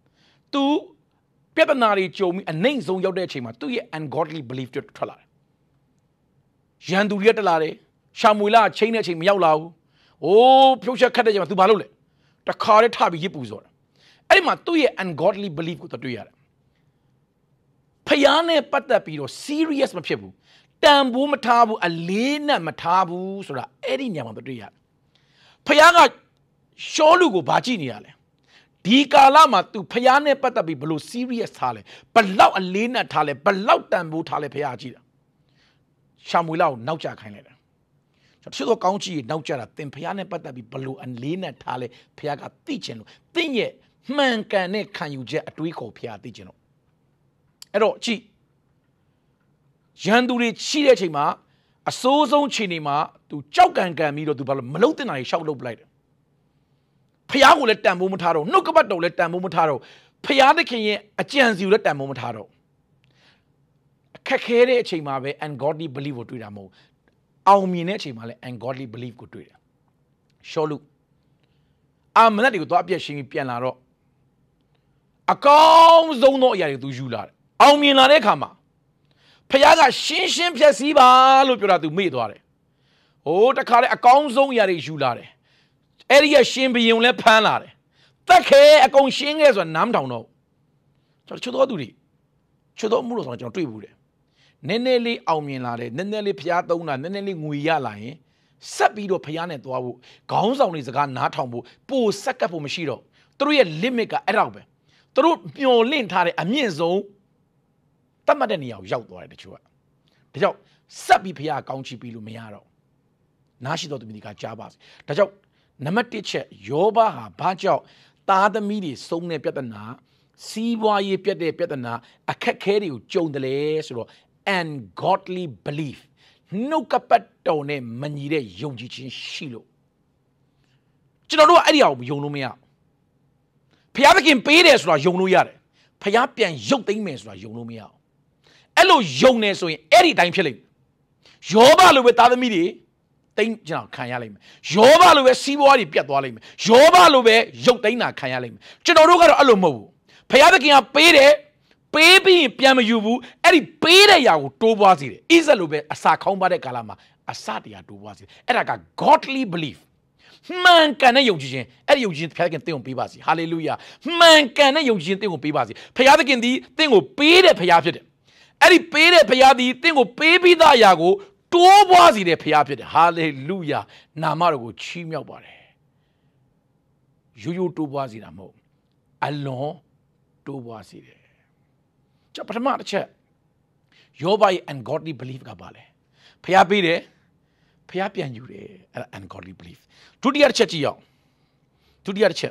तू ပြဿနာတွေကြုံပြီးအနိုင်ဆုံးရောက်တဲ့အချိန်မှာသူ့ရဲ့ ungodly belief တွေထွက်လာတယ်ရန်သူတွေတက်လာတယ်ရှာမွေလာချိန်တဲ့အချိန်မရောက်လာဘူးအိုးဖြုတ်ချက်ခတ်တဲ့ချိန်မှာ तू ဘာလုပ်လဲတခါတည်းထပြီးရစ်ပူစော်တယ်အဲ့ဒီမှာသူ့ရဲ့ ungodly belief ကိုတွေ့ရတယ်ဖျားနဲ့ပတ်သက်ပြီးတော့ serious မဖြစ်ဘူးတန်ဖိုးမထားဘူးအလေးနဲ့မထားဘူးဆိုတာအဲ့ဒီညမှာတွေ့ရတယ်ဖျားကရှောလူကိုဗာကြည့်နေရလဲဒီကာလမှာ तू ဖျားနဲ့ပတ်သက်ပြီးဘလို့ serious ထားလဲဘလောက်အလေးနဲ့ထားလဲဘလောက်တန်ဖိုးထားလဲဖျားကြည့်တာရှာမွေလာကိုနောက်ကျခိုင်းလိုက်တယ်တချို့တော့ကောင်းချီးနောက်ကျတာသင်ဖျားနဲ့ပတ်သက်ပြီးဘလို့အလေးနဲ့ထားလဲဖျားကသိချင်လို့သင်ရဲ့မှန်ကန်တဲ့ခံယူချက်အတွေးခေါ်ဖျားသိချင်လို့အဲ့တော့ကြည့်ရန်သူတွေရှိတဲ့အချိန်မှာအစိုးဆုံးချိန်တွေမှာ तू ကြောက်ကန်ကန်ပြီးတော့ तू ဘာလို့မလုံးတင်တာတွေရှောက်လုပ်ပလိုက်တယ်ဖျားကိုလည်းတန်ဖိုးမထားတော့နှုတ်ကပတ်တော်လည်းတန်ဖိုးမထားတော့ဖျားသခင်ရဲ့အကြံစီကိုလည်းတန်ဖိုးမထားတော့အခက်ခဲတဲ့အချိန်မှာပဲ ungodly belief ကိုတွေ့တာမဟုတ်အောင်မြင်တဲ့အချိန်မှာလည်း ungodly belief ကိုတွေ့တယ်ရှောလူအာမနတ်တွေကိုတော့အပြည့်ရှင်းပြီးပြန်လာတော့အကောင်းဆုံးသောအရာတွေ तू ယူလာတယ်အောင်မြင်လာတဲ့အခါမှာဖျားကရှင်းရှင်းဖြည့်ဆည်းပါလို့ပြောတာ तू မေ့သွားတယ်ဟိုတခါလေအကောင်းဆုံးအရာတွေယူလာတယ်အဲ့ဒီကရှင်ဘရင်လည်းဖမ်းလာတယ်တက်ခဲအကုန်ရှင်းခဲ့ဆိုတာနားမထောင်တော့ကျွန်တော်ချွတ်တော်သူတွေချွတ်တော်မှုလို့ဆိုတော့ကျွန်တော်တွေ့ဘူးတယ်နည်းနည်းလေးအောင်မြင်လာတယ်နည်းနည်းလေးဖျားသုံးတာနည်းနည်းလေးငွေရလာရင်ဆက်ပြီးတော့ဖျားနဲ့သွားဖို့ခေါင်းဆောင်တွေစကားနားထောင်ဖို့ပို့ဆက်ကပ်ဖို့မရှိတော့သူတို့ရဲ့ limit ကအဲ့တော့ပဲသူတို့မျောလင့်ထားတဲ့အမြင့်ဆုံးတတ်မှတ်တဲ့နေရာကိုရောက်သွားတယ်တချို့ကဒါကြောင့်ဆက်ပြီးဖျားကောင်းချီးပြီးလို့မရတော့နားရှိတော်သူမိကကြားပါစေဒါကြောင့်နံပါတ်တစ်ချက်ယောဘဟာဘာကြောင့်သားသမီးတွေစုံတဲ့ပြဿနာစီးပွားရေးပြတ်တဲ့ပြဿနာအခက်ခဲတွေကိုကြုံတယ်လေဆိုတော့ ungodly belief နှုတ်ကပတ်တော်နဲ့မညီတဲ့ယုံကြည်ခြင်းရှိလို့ကျွန်တော်တို့အဲ့ဒီအောင်ယုံလို့မရဖျားသခင်ပေးတယ်ဆိုတာယုံလို့ရတယ်ဖျားပြန်ရုပ်သိမ်းမယ်ဆိုတာယုံလို့မရအောင်အဲ့လိုယုံနေဆိုရင်အဲ့ဒီတိုင်းဖြစ်လိမ့်မယ်ယောဘလိုပဲသားသမီးတွေသိမ်းကျွန်တော်ခံရလိမ့်မယ်ယောဘလိုပဲစီးပွားတွေပြတ်သွားလိမ့်မယ်ယောဘလိုပဲရုပ်သိမ်းတာခံရလိမ့်မယ်ကျွန်တော်တို့ကတော့အဲ့လိုမဟုတ်ဘူးဖျားသခင်ကပေးတယ်ပေးပြီးရင်ပြန်မယူဘူးအဲ့ဒီပေးတဲ့ຢာကိုတိုးပွားစေတယ်ဣဇက်လိုပဲအစာခေါင်းပါတဲ့ကာလမှာအစတရားတိုးပွားစေတယ်အဲ့ဒါက godly belief မှန်ကန်တဲ့ယုံကြည်ခြင်းအဲ့ဒီယုံကြည်ခြင်းဖျားသခင်တင့်ကိုပေးပါစေဟာလေလုယာမှန်ကန်တဲ့ယုံကြည်ခြင်းတင့်ကိုပေးပါစေဖျားသခင်ဒီတင့်ကိုပေးတဲ့ဖျားဖြစ်တယ်အဲ့ဒီပေးတဲ့ဖျားဒီတင့်ကိုပေးပြီးသားအရာကိုတိုးပွားစေတဲ့ဖျားဖြစ်တယ်ဟာလေလုယာနာမတော်ကိုချီးမြှောက်ပါတယ်ရိုးရိုးတိုးပွားစေတာမဟုတ်အလွန်တိုးပွားစေတယ်ကျွန်တော်ပထမတစ်ချက်ယောဘရဲ့ ungodly belief ကပါလေဖျားပေးတယ်ဖျားပြန်ယူတယ်အဲ့ဒါ ungodly belief ဒုတိယတစ်ချက်ကြည့်အောင်ဒုတိယတစ်ချက်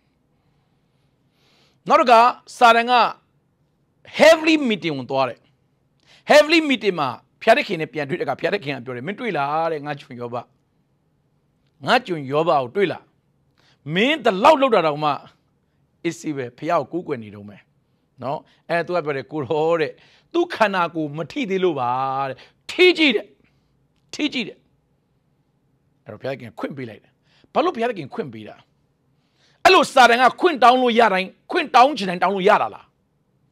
နောက်ကစာရန်က heavily meeting ကိုသွားတယ် heavily meeting မှာဖျားတဲ့ခင်နဲ့ပြန်တွေ့တဲ့အခါဖျားတဲ့ခင်ကပြောတယ်မင်းတွေ့လားတဲ့ငါကျွန်းယောဘငါကျွန်းယောဘကိုတွေ့လားမင်းတလောက်လောက်တာတော့မှအစ်စီပဲဖျားကိုကူးကွယ်နေတော့မယ်နော်အဲသူကပြောတယ်ကိုရောတဲ့သူခန္ဓာကိုမထိသေးလို့ပါတဲ့ထိကြည့်တယ်ထိကြည့်တယ်အဲ့တော့ဘုရားခင်ခွင့်ပေးလိုက်တယ်ဘာလို့ဘုရားခင်ခွင့်ပေးတာအဲ့လိုစာတန်ကခွင့်တောင်းလို့ရတိုင်းခွင့်တောင်းချင်တိုင်းတောင်းလို့ရတာလားဘ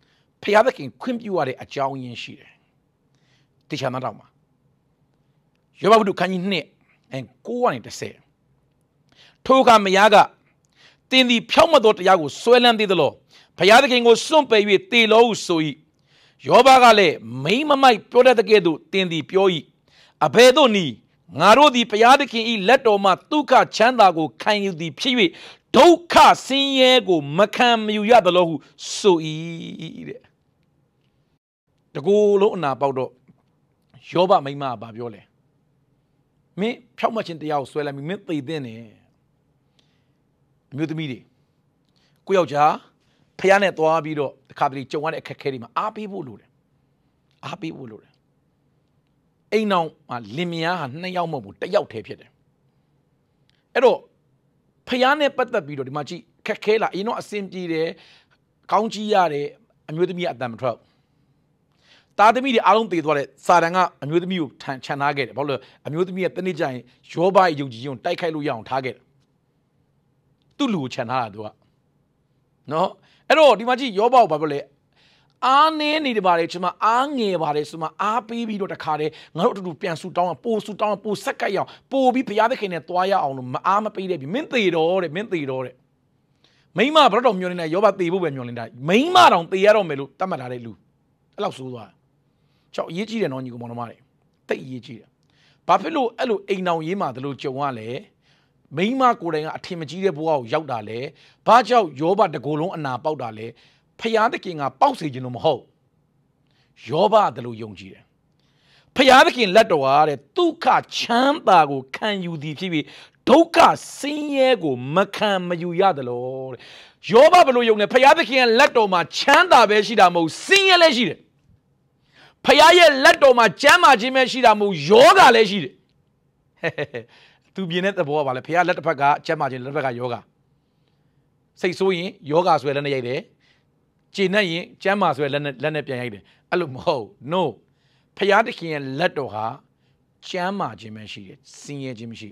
ဖျားသခင်ခွင့်ပြုရတဲ့အကြောင်းရင်းရှိတယ်တေချာနာတော့မှာယောဘဝတ္ထုခန်းကြီးနှစ်အဲကိုးကနေတစ်ဆယ်ထိုအခါမယားကတင်းသည်ဖြောင့်မတ်သောတရားကိုဆွဲလန်းသေးသလိုဖျားသခင်ကိုစွန့်ပယ်၍တေလောဟုဆို၏ယောဘကလည်းမိမမိုက်ပြောတဲ့တကယ်သို့တင်းသည်ပြော၏အဘယ်သို့နည်းငါတို့သည်ဘုရားသခင်၏လက်တော်မှဒုက္ခချမ်းသာကိုခံယူသည်ဖြစ်၍ဒုက္ခဆင်းရဲကိုမခံမယူရသလိုဟုဆို၏တဲ့တကူလုံးအနာပေါက်တော့ယောဘမိမကဘာပြောလဲမင်းဖြောက်မှတ်ခြင်းတရားကိုဆွဲလိုက်ပြီးမင်းသိတဲ့နေအမျိုးသမီးတွေကိုယောက်ျားဖះနဲ့သွားပြီးတော့တခါတလေကြုံရတဲ့အခက်အခဲတွေမှာအားပေးဖို့လိုတယ်အားပေးဖို့လိုတယ်အိမ်အောင်မှာလင်မယားဟာနှစ်ယောက်မဟုတ်ဘူးတစ်ယောက်တည်းဖြစ်တယ်အဲ့တော့ဖះနဲ့ပတ်သက်ပြီးတော့ဒီမှာကြည့်ခက်ခဲလာအရင်တော့အစင်ပြေတယ်ကောင်းကြီးရတယ်အမျိုးသမီးကအတန်မထွက်တာသမီးတွေအားလုံးတည်သွားတဲ့စာတန်ကအမျိုးသမီးကိုခြံထားခဲ့တယ်ဘာလို့လဲအမျိုးသမီးကတနေ့ကျရင်ယောဘရဲ့ယုံကြည်ခြင်းကိုတိုက်ခိုက်လို့ရအောင်ထားခဲ့တယ်သူ့လူကိုခြံထားတာသူကနော်အဲ့တော့ဒီမှာကြည့်ယောဘကိုဘာပြောလဲအားနည်းနေတယ်ပါတယ်ကျွန်မအားငယ်ပါတယ်ဆိုမှအားပေးပြီးတော့တခါတည်းငါတို့အတူတူပြန်ဆူတောင်းအောင်ပို့ဆူတောင်းအောင်ပို့ဆက်ကပ်ရအောင်ပို့ပြီးဘုရားသခင်နဲ့တွားရအောင်လို့မအားမပေးတဲ့ပြီမင်းသေတော့တဲ့မင်းသေတော့တဲ့မိမဘရတော်မျောနေတာယောဘသေဖို့ပဲမျောနေတာမိမတောင်သေရတော့မယ်လို့တတ်မှတ်ထားတဲ့လူအဲ့လောက်ဆိုးသွားချောက်အရေးကြီးတယ်နော်ညီကောင်မောင်နှမတွေတိတ်အရေးကြီးတယ်ဘာဖြစ်လို့အဲ့လိုအိမ်အောင်ရေးမှာတလို့ကြုံရလဲမိမကိုယ်တိုင်ကအထင်မကြီးတဲ့ဘဝကိုရောက်တာလဲဘာကြောင့်ယောဘတကိုယ်လုံးအနာပေါက်တာလဲဖျားသခင်ကပေါက်စေခြင်းလို့မဟုတ်ယောဘတလို့ယုံကြည်တယ်ဖျားသခင်လက်တော်အားတဲ့ဒုက္ခချမ်းသာကိုခံယူသည်ဖြစ်ပြီးဒုက္ခဆင်းရဲကိုမခံမယူရတယ်လို့တဲ့ယောဘဘလို့ယုံတယ်ဖျားသခင်ရဲ့လက်တော်မှာချမ်းသာပဲရှိတာမဟုတ်ဆင်းရဲလည်းရှိတယ်ဖျားရဲ့လက်တော်မှာကျမ်းမာခြင်းပဲရှိတာမဟုတ်ယောဂလည်းရှိတယ်သူပြင်းတဲ့သဘောကဘာလဲဖျားလက်တစ်ဖက်ကကျမ်းမာခြင်းလက်တစ်ဖက်ကယောဂစိတ်ဆိုးရင်ယောဂဆိုရလည်းနဲ့ရိုက်တယ်ကျင့်နဲ့ရင်ကျမ်းမာဆိုရလက်နဲ့လက်နဲ့ပြန်ရိုက်တယ်အဲ့လိုမဟုတ် no ဖျားသခင်ရဲ့လက်တော်ဟာကျမ်းမာခြင်းပဲရှိတယ်ဆင်းရဲခြင်းမရှိ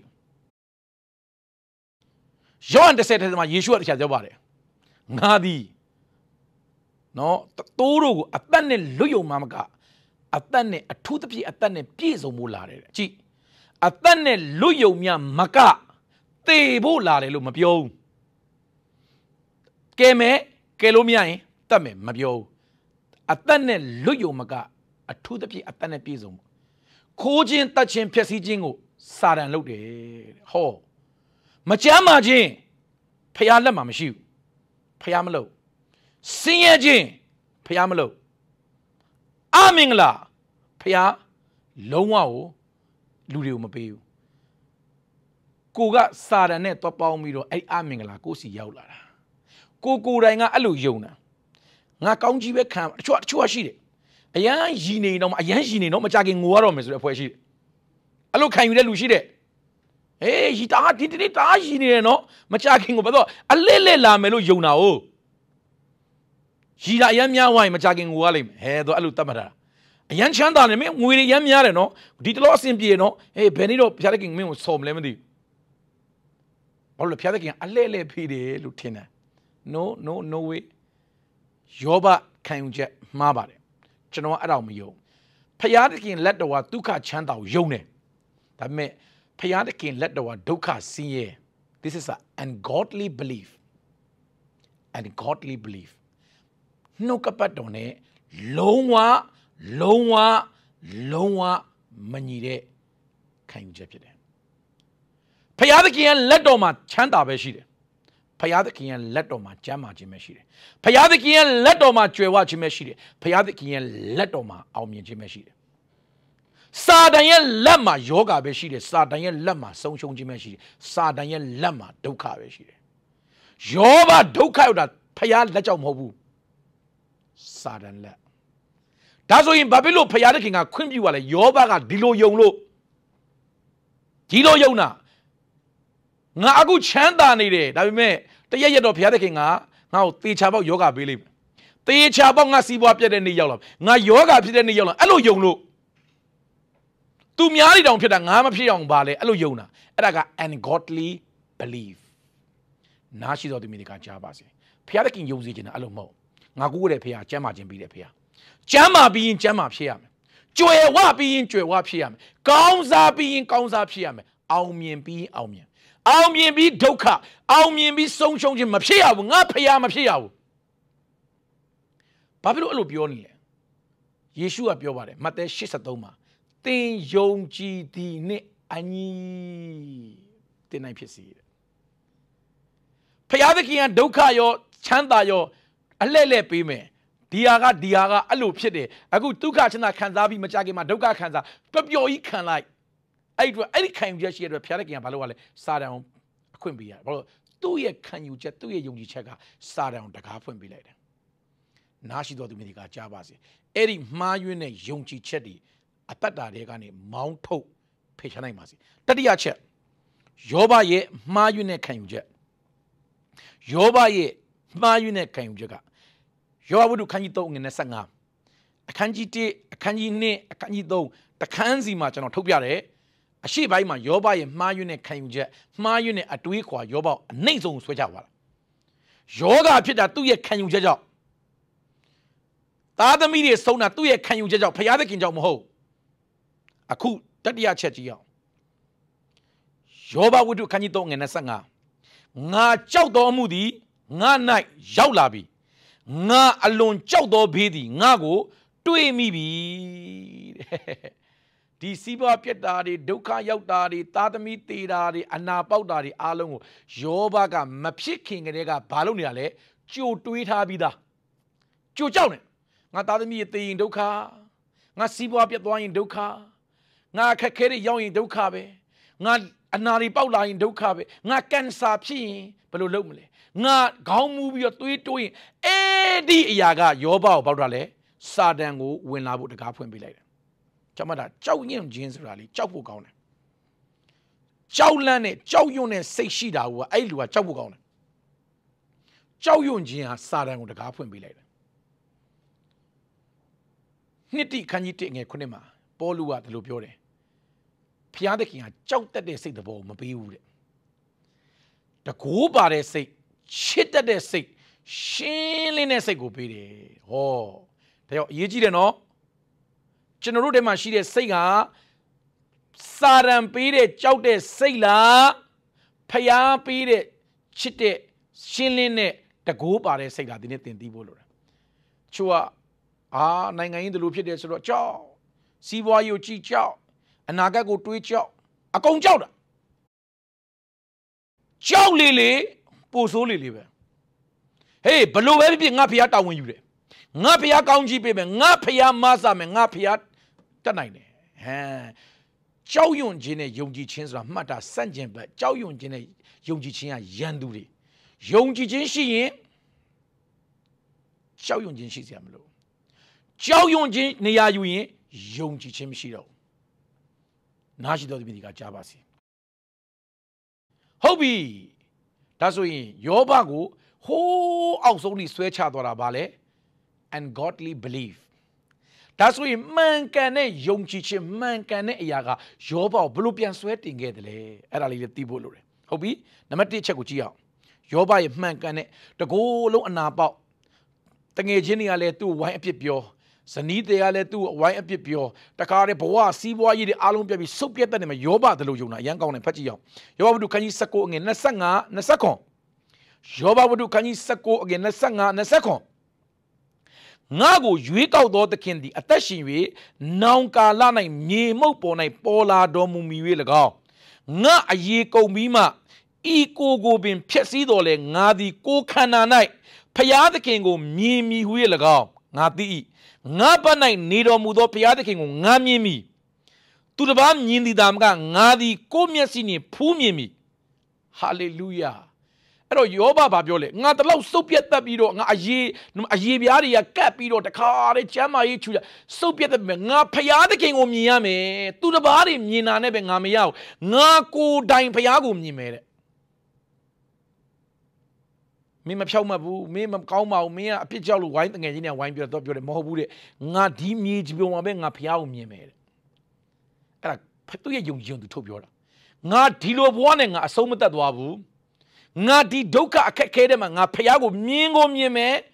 ဘူးယောဟန်တစ်ဆယ်ထဲမှာယေရှုကတခြားပြောပါတယ်ငါသည်နော်တိုးတို့ကိုအသက်နဲ့လွတ်ယုံမှမကအသက်နဲ့အထူးသဖြင့်အသက်နဲ့ပြည့်စုံဖို့လာတယ်ကြည့်အသက်နဲ့လွတ်ယုံမြမကသေဖို့လာတယ်လို့မပြောဘူးကဲမဲကဲလို့မရရင်တတ်မယ်မပြောဘူးအသက်နဲ့လွတ်ယုံမကအထူးသဖြင့်အသက်နဲ့ပြည့်စုံခိုးခြင်းတတ်ခြင်းဖျက်ဆီးခြင်းကိုစာတန်လုပ်တယ်ဟောမကြမ်းမာခြင်းဖျားလက်မှာမရှိဘူးဖျားမလုပ်ဆင်းရဲခြင်းဖျားမလုပ်အမင်္ဂလာဖျားလုံးဝကိုလူတွေကိုမပေးဘူးကိုကစာတန်နဲ့တွားပေါင်းပြီးတော့အဲ့အမင်္ဂလာကိုစီရောက်လာတာကိုကိုယ်တိုင်ကအဲ့လိုယုံတာငါကောင်းကြီးပဲခံတချို့တချို့ရှိတယ်အရန်ရည်နေတော့အရန်ရည်နေတော့မကြခင်ငိုရတော့မယ်ဆိုတဲ့အဖွဲ့ရှိတယ်အဲ့လိုခံယူတဲ့လူရှိတယ်ဟေးရီတာဒီဒီတာရည်နေတယ်နော်မကြခင်ကိုဘာလို့အလစ်လက်လာမယ်လို့ယုံတာ哦ရီတာအရန်များဝိုင်းမကြခင်ငိုရလိမ့်မယ်ဟဲတော့အဲ့လိုတတ်မှတ်တာအရန်ချမ်းသာနေမင်းငွေတွေရမ်းများတယ်နော်ဒီတလောအဆင်ပြေနော်ဟေးဘယ်နည်းတော့ဖျားတဲ့ကင်မင်းကိုစော်မလဲမသိဘူးဘာလို့ဖျားတဲ့ကင်အလဲ့လဲဖေးတယ်လို့ထင်တယ် no no no way ယောဘခံယူချက်မှားပါတယ်ကျွန်တော်အဲ့ဒါမယုံဖျားတဲ့ကင်လက်တော်ကဒုက္ခချမ်းသာကိုယုံတယ်ဒါပေမဲ့ဖျားတဲ့ကင်လက်တော်ကဒုက္ခဆင်းရဲ this is a ungodly belief and godly belief နှုတ်ကပတ်တော်နဲ့လုံးဝလုံးဝလုံးဝမညီတဲ့ခံယူချက်ဖြစ်တယ်ဖျားသခင်ရဲ့လက်တော်မှာချမ်းသာပဲရှိတယ်ဖျားသခင်ရဲ့လက်တော်မှာကျမ်းမာခြင်းပဲရှိတယ်ဖျားသခင်ရဲ့လက်တော်မှာကြွယ်ဝခြင်းပဲရှိတယ်ဖျားသခင်ရဲ့လက်တော်မှာအောင်မြင်ခြင်းပဲရှိတယ်စာတန်ရဲ့လက်မှာယောဂပဲရှိတယ်စာတန်ရဲ့လက်မှာဆုံးရှုံးခြင်းပဲရှိတယ်စာတန်ရဲ့လက်မှာဒုက္ခပဲရှိတယ်ယောဘဒုက္ခရောက်တာဖျားလက်ကြောင့်မဟုတ်ဘူးစာတန်လက်ဒါဆိုရင်ဘာဖြစ်လို့ဖျားသခင်ကခွင့်ပြုရလဲယောဘကဒီလိုယုံလို့ဒီလိုယုံတာငါအခုချမ်းသာနေတယ်ဒါပေမဲ့တရက်ရက်တော့ဖျားသခင်ကငါ့ကိုသေချာပေါက်ယောဂပေးလိမ့်မယ်သေချာပေါက်ငါစီးပွားပြတ်တဲ့နေ့ရောက်လာငါယောဂဖြစ်တဲ့နေ့ရောက်လာအဲ့လိုယုံလို့သူများတွေတောင်ဖြစ်တာငါမဖြစ်အောင်ပါလေအဲ့လိုယုံတာအဲ့ဒါက ungodly belief နားရှိတော်သူမိတွေကကြားပါစေဖျားသခင်ယုံစေချင်တာအဲ့လိုမဟုတ်ငါကူးတဲ့ဖေဟာကျမ်းမာခြင်းပြီးတဲ့ဖေဟာကျမ်းမာပြီးရင်ကျမ်းမာဖြစ်ရမယ်ကြွယ်ဝပြီးရင်ကြွယ်ဝဖြစ်ရမယ်ကောင်းစားပြီးရင်ကောင်းစားဖြစ်ရမယ်အောင်မြင်ပြီးရင်အောင်မြင်အောင်မြင်ပြီးဒုက္ခအောင်မြင်ပြီးဆုံးရှုံးခြင်းမဖြစ်ရဘူးငါဖေဟာမဖြစ်ရဘူးဘာဖြစ်လို့အဲ့လိုပြောနေလဲယေရှုကပြောပါတယ်မဿဲရှစ်ဆယ့်သုံးမှာသင်ယုံကြည်သည်နဲ့အညီတင်နိုင်ဖြစ်စေတဲ့ဖျားသခင်ကဒုက္ခရောချမ်းသာရောအလှဲ့လှဲ့ပေးမယ်ဒီဟာကဒီဟာကအဲ့လိုဖြစ်တယ်အခုဒုက္ခချမ်းသာခံစားပြီးမကြခင်မှာဒုက္ခခံစားပျော်ပျော်ကြီးခံလိုက်အဲ့ဒီအဲ့ဒီခံယူချက်ရှိရတဲ့ဖျားသခင်ကဘာလို့ ကလဲစာတန်အခွင့်ပေးရဘာလို့သူ့ရဲ့ခံယူချက်သူ့ရဲ့ယုံကြည်ချက်ကစာတန်တကားဖွင့်ပေးလိုက်တယ်နားရှိတော်သူမျိုးတွေကကြားပါစေအဲ့ဒီမှားယွင်းတဲ့ယုံကြည်ချက်တွေအသက်တာတွေကနေမောင်းထုတ်ဖေချနိုင်ပါစေတတိယချက်ယောဘရဲ့မှားယွင်းတဲ့ခံယူချက်ယောဘရဲ့မှားယွင်းတဲ့ခံယူချက်ကယောဘဝတ္ထုခန်းကြီးသုံးငွေနဲ့ဆက်ငါအခန်းကြီးတစ်အခန်းကြီးနှစ်အခန်းကြီးသုံးတခန်းစီမှာကျွန်တော်ထုတ်ပြတယ်အရှိပိုင်းမှာယောဘရဲ့မှားယွင်းတဲ့ခံယူချက်မှားယွင်းတဲ့အတွေးခွာယောဘအနှိမ့်ဆုံးဆွဲချသွားတာယောဂဖြစ်တာသူ့ရဲ့ခံယူချက်ကြောင့်သားသမီးတွေဆုံးတာသူ့ရဲ့ခံယူချက်ကြောင့်ဖျားသခင်ကြောင့်မဟုတ်အခုတတိယချက်ကြည့်အောင်ယောဘဝတ္ထုခန်းကြီးသုံးငွေနဲ့ဆက်ငါငါကြောက်တော်မှုသည်ငါ၌ရောက်လာပြီငါအလွန်ကြောက်တော်ဘေးသည်ငါကိုတွေးမိပြီတဲ့ဒီစီးပွားပြတ်တာတွေဒုက္ခရောက်တာတွေသားသမီးတေတာတွေအနာပေါက်တာတွေအားလုံးကိုယောဘကမဖြစ်ခင်ကတည်းကဘာလုပ်နေတာလဲကြိုတွေးထားပြီးသားကြိုကြောက်နေငါသားသမီးရဲ့တေရင်ဒုက္ခငါစီးပွားပြတ်သွားရင်ဒုက္ခငါခက်ခဲတွေရောက်ရင်ဒုက္ခပဲငါအနာတွေပေါက်လာရင်ဒုက္ခပဲငါကင်ဆာဖြစ်ရင်ဘယ်လိုလုပ်မလဲငါခေါင်းမူပြီးတော့သွေးတိုးရင်အဲ့ဒီအရာကယောဘကိုပေါက်တာလဲစာတန်ကိုဝင်လာဖို့တကားဖွင့်ပေးလိုက်တယ်ကျွန်မဒါကြောက်ရွံ့ခြင်းဆိုတာလေကြောက်ဖို့ကောင်းတယ်ကြောက်လန့်နဲ့ကြောက်ရွံ့တဲ့စိတ်ရှိတာကအဲ့လူကကြောက်ဖို့ကောင်းတယ်ကြောက်ရွံ့ခြင်းဟာစာတန်ကိုတကားဖွင့်ပေးလိုက်တယ်နှစ်တိခန်းကြီးတစ်ငယ်ခုနှစ်မှာပေါလုကဒီလိုပြောတယ်ဖျားသခင်ကကြောက်တတ်တဲ့စိတ်တဘောကိုမပေးဘူးတဲ့တကိုးပါတဲ့စိတ်ချစ်တတ်တဲ့စိတ်ရှင်းလင်းတဲ့စိတ်ကိုပေးတယ်ဟောဒါကြောင့်အရေးကြီးတယ်နော်ကျွန်တော်တို့ထဲမှာရှိတဲ့စိတ်ကစာရန်ပေးတဲ့ကြောက်တဲ့စိတ်လားဖျားပေးတဲ့ချစ်တဲ့ရှင်းလင်းတဲ့တကိုးပါတဲ့စိတ်လားဒီနေ့သင်သိဖို့လိုတယ်ချို့ကအာနိုင်ငံရေးတို့လိုဖြစ်တယ်ဆိုတော့ကြောက်စီးပွားရေးကိုကြည့်ကြောက်အနာဂတ်ကိုတွေးကြောက်အကုန်ကြောက်တာကြောက်လေလေပို့ဆိုးလေလေပဲဟေးဘလို့ပဲဖြစ်ဖြစ်ငါဖျားတာဝန်ယူတယ်ငါဖျားကောင်းကြီးပေးမယ်ငါဖျားမဆာမယ်ငါဖျားတတ်နိုင်တယ်ဟမ်ကြောက်ရွံ့ခြင်းနဲ့ယုံကြည်ခြင်းဆိုတာမှတ်တာစန့်ကျင်ဘက်ကြောက်ရွံ့ခြင်းနဲ့ယုံကြည်ခြင်းကရန်သူတွေယုံကြည်ခြင်းရှိရင်ကြောက်ရွံ့ခြင်းရှိစရာမလိုကြောက်ရွံ့ခြင်းနေရာယူရင်ယုံကြည်ခြင်းမရှိတော့နားရှိတော်သူတွေကကြားပါစေဟုတ်ပြီဒါဆိုရင်ယောဘကိုဟိုးအောက်ဆုံးကြီးဆွဲချသွားတာဗာလဲ ungodly belief ဒါဆိုရင်မှန်ကန်တဲ့ယုံကြည်ခြင်းမှန်ကန်တဲ့အရာကယောဘကိုဘလို့ပြန်ဆွဲတင်ခဲ့တယ်လဲအဲ့ဒါလေးလည်းသိဖို့လိုတယ်ဟုတ်ပြီနံပါတ်တစ်အချက်ကိုကြည့်အောင်ယောဘရဲ့မှန်ကန်တဲ့တကိုယ်လုံးအနာပေါက်တငယ်ချင်းတွေကလည်းသူ့ဝိုင်းအပြစ်ပြောဇနီးတွေကလည်းသူ့အဝိုင်းအပြစ်ပြောတခါတည်းဘဝစီးပွားရေးတွေအားလုံးပြပြီးစုပ်ပြတ်တဲ့နေမှာယောဘတလို့ယုံတာအရန်ကောင်းတယ်ဖတ်ကြည့်အောင်ယောဘဝတ္ထုခန်းကြီး၁၉အငယ်၂၅ ၂၇ယောဘဝတ္ထုခန်းကြီး၁၉အငယ်၂၅ ၂၇ငါကိုရွေးကောက်သောသခင်သည်အသက်ရှင်၍နောင်ကာလ၌မြေမှုန့်ပေါ်၌ပေါ်လာတော်မူမီ၍၎င်းငါအရေးကုန်ပြီးမှဤကိုကိုပင်ဖျက်ဆီးတော်လဲငါသည်ကိုခန္ဓာ၌ဖျားသခင်ကိုမြင်မီဟု၍၎င်းငါသိ၏ငါဘက်၌နေတော်မူသောဘုရားသခင်ကိုငါမြင်မိသူတစ်ပါးမြင်သည်သာမကငါသည်ကိုမျက်စိနှင့်ဖူးမြင်မိဟာလေလုယာအဲ့တော့ယောဘဘာပြောလဲငါတလောက်စုပ်ပြတ်တတ်ပြီးတော့ငါအရေးအရေးပြားတွေကကတ်ပြီးတော့တခါတည်းကျမ်းမာရေးချူစုပ်ပြတ်တတ်ပြီငါဘုရားသခင်ကိုမြင်ရမယ်သူတစ်ပါးတွေမြင်တာနဲ့ပဲငါမရဘူးငါကိုယ်တိုင်ဘုရားကိုမြင်မယ်တဲ့မင်းမဖြောက်မှတ်ဘူးမင်းမကောင်းပါဘူးမင်းကအပြစ်ကြောက်လို့ဝိုင်းတငယ်ချင်းနဲ့ဝိုင်းပြောတော့ပြောတယ်မဟုတ်ဘူးတဲ့ငါဒီမြေကြီးပုံမှာပဲငါဖျားကိုမြင်မယ်တဲ့အဲ့ဒါသူ့ရဲ့ယုံကြည်သူထုတ်ပြောတာငါဒီလိုဘဝနဲ့ငါအဆုံးမသက်သွားဘူးငါဒီဒုက္ခအခက်ခဲတဲ့မှာငါဖျားကိုမြင်ကိုမြင်မယ်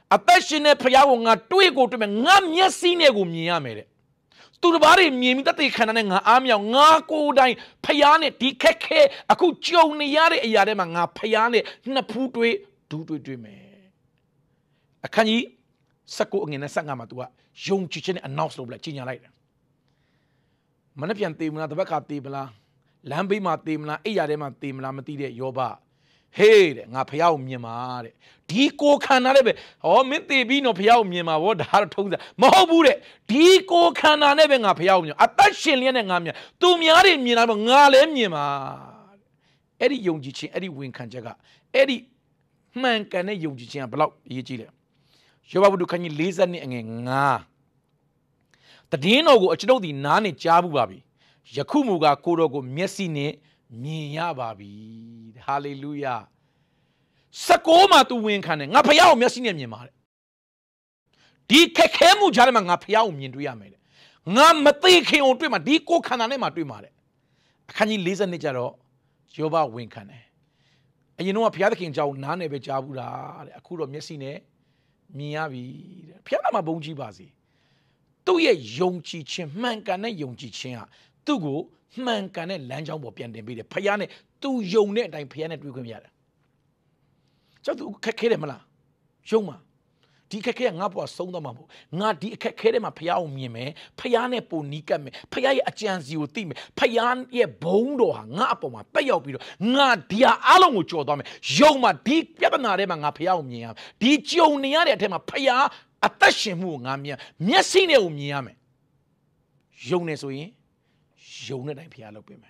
အသက်ရှင်တဲ့ဖခင်ကိုငါတွေ့ကိုတွေ့မယ်ငါမျက်စိနဲ့ကိုမြင်ရမယ်တဲ့သူတစ်ပါးတွေမြင်ပြီးတသက်ခန္ဓာနဲ့ငါအားမြောက်ငါကိုယ်တိုင်ဖခင်နဲ့ဒီခက်ခဲအခုကြုံနေရတဲ့အရာတွေမှာငါဖခင်နဲ့နှစ်ဖူးတွေ့ဒူးတွေ့တွေ့မယ်အခန်းကြီးစက်ကိုအငယ်နဲ့ဆက်ငါမှာသူကယုံကြည်ခြင်းနဲ့ announce လုပ်လိုက်ကြီးညာလိုက်တယ်မနေ့ပြန်တေးမလားတပတ်ခါတေးမလားလမ်းဘေးမှာတေးမလားအိယာထဲမှာတေးမလားမသိတဲ့ယောဘဟေးတဲ့ငါဖះကိုမြင်ပါတဲ့ဒီကိုခန္ဓာနဲ့ပဲဟောမင်းတေးပြီးတော့ဖះကိုမြင်ပါဗောဒါတော့ထုံးစံမဟုတ်ဘူးတဲ့ဒီကိုခန္ဓာနဲ့ပဲငါဖះကိုမြင်အသက်ရှင်လျက်နဲ့ငါမြင်သူများတွေမြင်တာပေါ့ငါလည်းမြင်ပါအဲ့ဒီယုံကြည်ခြင်းအဲ့ဒီဝန်ခံချက်ကအဲ့ဒီမှန်ကန်တဲ့ယုံကြည်ခြင်းကဘယ်လောက်အရေးကြီးလဲယောဘဝတ္ထုခန်းကြီး၄၀နှစ်အငယ်၅တည်င်းတော်ကိုအကျွန်ုပ်ဒီနားနဲ့ကြားဘူးပါပြီယခုမူကားကိုတော်ကိုမျက်စိနဲ့မြင်ရပါပြီဟာလေလုယာစကောမှာသူဝင်ခံတယ်ငါဖះကိုမျက်စိနဲ့မြင်ပါတယ်ဒီခက်ခဲမှုကြားထဲမှာငါဖះကိုမြင်တွေ့ရမယ်တဲ့ငါမသိခင်အောင်တွေ့မှာဒီကိုခန္ဓာနဲ့မှတွေ့မှာတဲ့အခန်းကြီး၄၀နှစ်ကျတော့ယောဘဝင်ခံတယ်အရင်တော့ဖះသခင်ကြောင့်နားနဲ့ပဲကြားဘူးလားတဲ့အခုတော့မျက်စိနဲ့မြင်ရပြီတဲ့ဖះနာမှာဘုန်းကြီးပါစေသူ့ရဲ့ယုံကြည်ခြင်းမှန်ကန်တဲ့ယုံကြည်ခြင်းဟာသူ့ကိုမှန်ကန်တဲ့လမ်းကြောင်းပေါ်ပြန်တင်ပေးတယ်ဖះနဲ့သူယုံတဲ့အတိုင်းဖះနဲ့တွေ့ခွင့်ရတယ်ကျောက်သူခက်ခဲတယ်မလားယုံမှာဒီခက်ခဲကငါ့ဘဝဆုံးတော့မှာမဟုတ်ငါဒီအခက်ခဲထဲမှာဖះကိုမြင်မယ်ဖះနဲ့ပုံနီးကပ်မယ်ဖះရဲ့အကြံစီကိုသိမယ်ဖះရဲ့ဘုံတော်ဟာငါအပေါ်မှာတက်ရောက်ပြီးတော့ငါဒီဟာအားလုံးကိုကြော်သွားမယ်ယုံမှာဒီပြဿနာထဲမှာငါဖះကိုမြင်ရမယ်ဒီကြုံနေရတဲ့အထက်မှာဖះအသက်ရှင်မှုကိုငါမြင်မျက်စိနဲ့ကိုမြင်ရမယ်ယုံနေဆိုရင်ယုံတဲ့အတိုင်းဖះလုပ်ပေးမယ်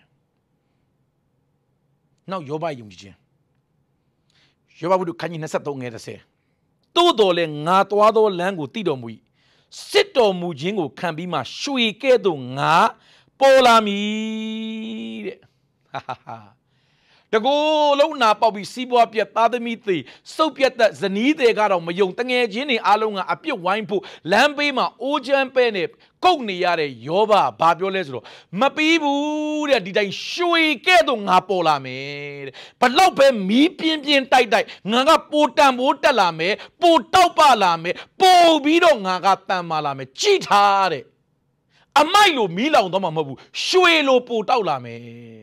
နောက်ယောဘယုံကြည်ခြင်းယောဘဝတ္ထုခန်းကြီး၂၃ငယ်၁၀တိုးတော်လဲငါသွားသောလမ်းကိုသိတော်မူ၏စစ်တော်မူခြင်းကိုခံပြီးမှရွှေကဲ့သို့ငါပေါ်လာမည်တဲ့ဟာဟာဟာတကူလုံးနာပေါက်ပြီးစီးပွားပြက်သားသမီးသေးစုပ်ပြက်တဲ့ဇနီးတွေကတော့မယုံတငယ်ချင်းတွေအားလုံးကအပြစ်ဝိုင်းဖို့လမ်းဘေးမှာအိုးချမ်းပဲနဲ့ကုတ်နေရတဲ့ယောဘဘာပြောလဲဆိုတော့မပြီးဘူးတဲ့ဒီတိုင်းရွှေကဲ့သို့ငါပေါ်လာမယ်တဲ့ဘလောက်ပဲမီးပြင်းပြင်းတိုက်တိုက်ငါကပိုတန်ဖိုးတက်လာမယ်ပိုတောက်ပလာမယ်ပိုပြီးတော့ငါကတန်မာလာမယ်ကြည်ထားတဲ့အမိုက်လိုမီးလောင်တော့မှမဟုတ်ဘူးရွှေလိုပိုတောက်လာမယ်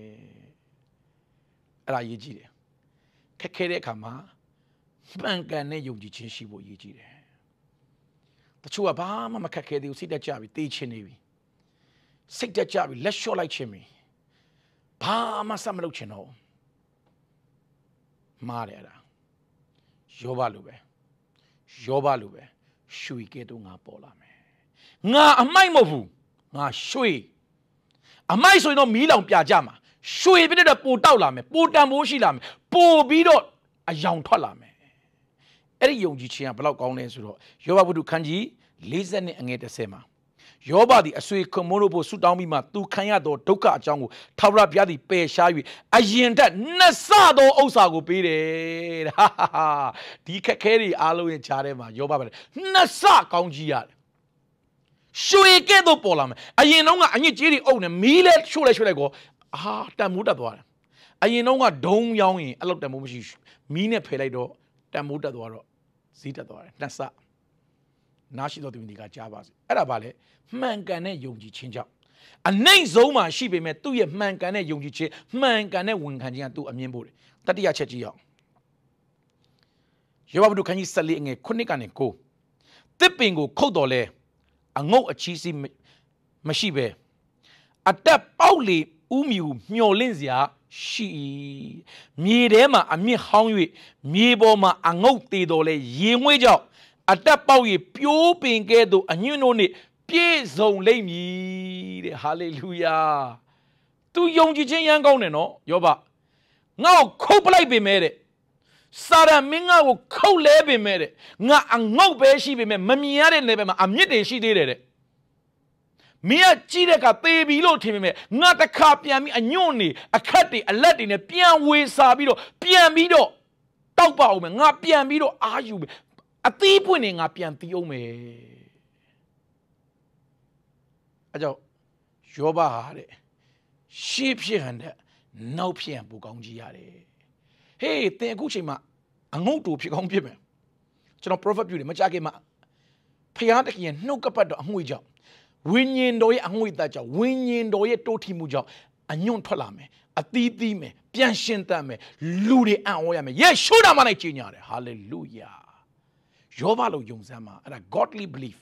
အဲ့ဒါရေးကြည့်တယ်ခက်ခဲတဲ့အခါမှာမှန်ကန်တဲ့ယုံကြည်ခြင်းရှိဖို့ရေးကြည့်တယ်တချို့ကဘာမှမခက်ခဲသေးဘူးစိတ်တက်ကြပြီတေးချင်နေပြီစိတ်တက်ကြပြီလက်လျှော့လိုက်ချင်ပြီဘာမှစမလုပ်ချင်တော့မှားတယ်အဲ့ဒါယောဘလိုပဲယောဘလိုပဲရွှေကဲ့သို့ငါပေါ်လာမယ်ငါအမိုက်မဟုတ်ဘူးငါရွှေအမိုက်ဆိုရင်တော့မီးလောင်ပြကြမှာရွှေပြတဲ့ပိုတောက်လာမယ်ပိုတန်ဖိုးရှိလာမယ်ပိုပြီးတော့အယောင်ထွက်လာမယ်အဲ့ဒီယုံကြည်ခြင်းကဘယ်လောက်ကောင်းလဲဆိုတော့ယောဘဝတ္ထုခန်းကြီး၄၀နဲ့အငယ်၁၀မှာယောဘသည်အဆွေခွန်မိုးတို့ဖို့ဆုတောင်းပြီးမှသူခံရသောဒုက္ခအကြောင်းကိုထာဝရဘုရားသည်ပယ်ရှား၍အရင်တက်နှစ်ဆသောဥစ္စာကိုပေးတယ်ဟာဟာဒီခက်ခဲတွေအားလုံးရဲ့ကြားထဲမှာယောဘပဲနှစ်ဆကောင်းကြီးရတယ်ရွှေကဲ့သို့ပေါ်လာမယ်အရင်တော့ကအညစ်ကြေးတွေအုပ်နေမီးလဲရှို့လဲရှို့လဲကောအာတန်မိုးတက်သွားတယ်အရင်တော့ကဒုံရောင်းရင်အဲ့လောက်တန်မိုးမရှိမီးနဲ့ဖယ်လိုက်တော့တန်မိုးတက်သွားတော့ဈေးတက်သွားတယ်နှစ်ဆနားရှိတော်သူတွေကကြားပါစေအဲ့ဒါပါလေမှန်ကန်တဲ့ယုံကြည်ခြင်းကြောင့်အနိုင်ဆုံးမှာရှိပေမဲ့သူ့ရဲ့မှန်ကန်တဲ့ယုံကြည်ခြင်းမှန်ကန်တဲ့ဝန်ခံခြင်းကသူ့အမြင်ဖို့တယ်တတိယချက်ကြည့်အောင်ယောဘဝတ္ထုခန်းကြီး၁၄အငယ်ခုနှစ်ကနေ၉တစ်ပင်ကိုခုတ်တော်လဲအငုတ်အချီးစီးမရှိပဲအတက်ပေါက်လေဥမီဟုမျော်လင့်စရာရှိမြေထဲမှာအမြင့်ဟောင်း၍မြေပေါ်မှာအငုတ်သေးတော်လဲရေငွေ့ကြောင့်အတက်ပေါက်၍ပြိုးပင်ကဲ့သို့အညွန့်တို့နှင့်ပြည့်စုံလိမ့်မည်တဲ့ဟာလေလုယာသူယုံကြည်ခြင်းရမ်းကောင်းတယ်နော်ယောဘငါ့ကိုခုတ်ပလိုက်ပေမဲ့တဲ့စာရမင်းငါ့ကိုခုတ်လဲပေမဲ့တဲ့ငါအငုတ်ပဲရှိပေမဲ့မမြင်ရတဲ့နေရာမှာအမြင့်တွေရှိသေးတယ်တဲ့မင်းကကြည့်တဲ့အခါသေပြီလို့ထင်ပေမဲ့ငါတခါပြန်ပြီးအညွန့်နေအခက်တွေအလက်တွေနဲ့ပြန်ဝေစားပြီးတော့ပြန်ပြီးတော့တောက်ပအောင်မယ်ငါပြန်ပြီးတော့အာယူမယ်အသီးပွင့်နေငါပြန်တီးအောင်မယ်အဲကြောင့်ယောဘဟာတဲ့ရှေ့ဖြစ်ဟန်တဲ့နောက်ဖြစ်ဟန်ပူကောင်းကြီးရတယ်ဟေးသင်အခုချိန်မှာအငုတ်တူဖြစ်ကောင်းဖြစ်မယ်ကျွန်တော် prophet ပြုတယ်မကြခင်မှာဖျားတခင်ရဲ့နှုတ်ကပတ်တော်အငွေ့ကြောင့်ဝိညာဉ်တော်ရဲ့အငွေ့သက်ကြောင့်ဝိညာဉ်တော်ရဲ့တိုးထီမှုကြောင့်အညွန့်ထွက်လာမယ်အသီးသီးမယ်ပြန်ရှင်းတတ်မယ်လူတွေအံ့ဩရမယ်ယေရှုနာမ၌ကြီးညာတယ် hallelujah ယောဘလိုယုံစမ်းမှာအဲ့ဒါ godly belief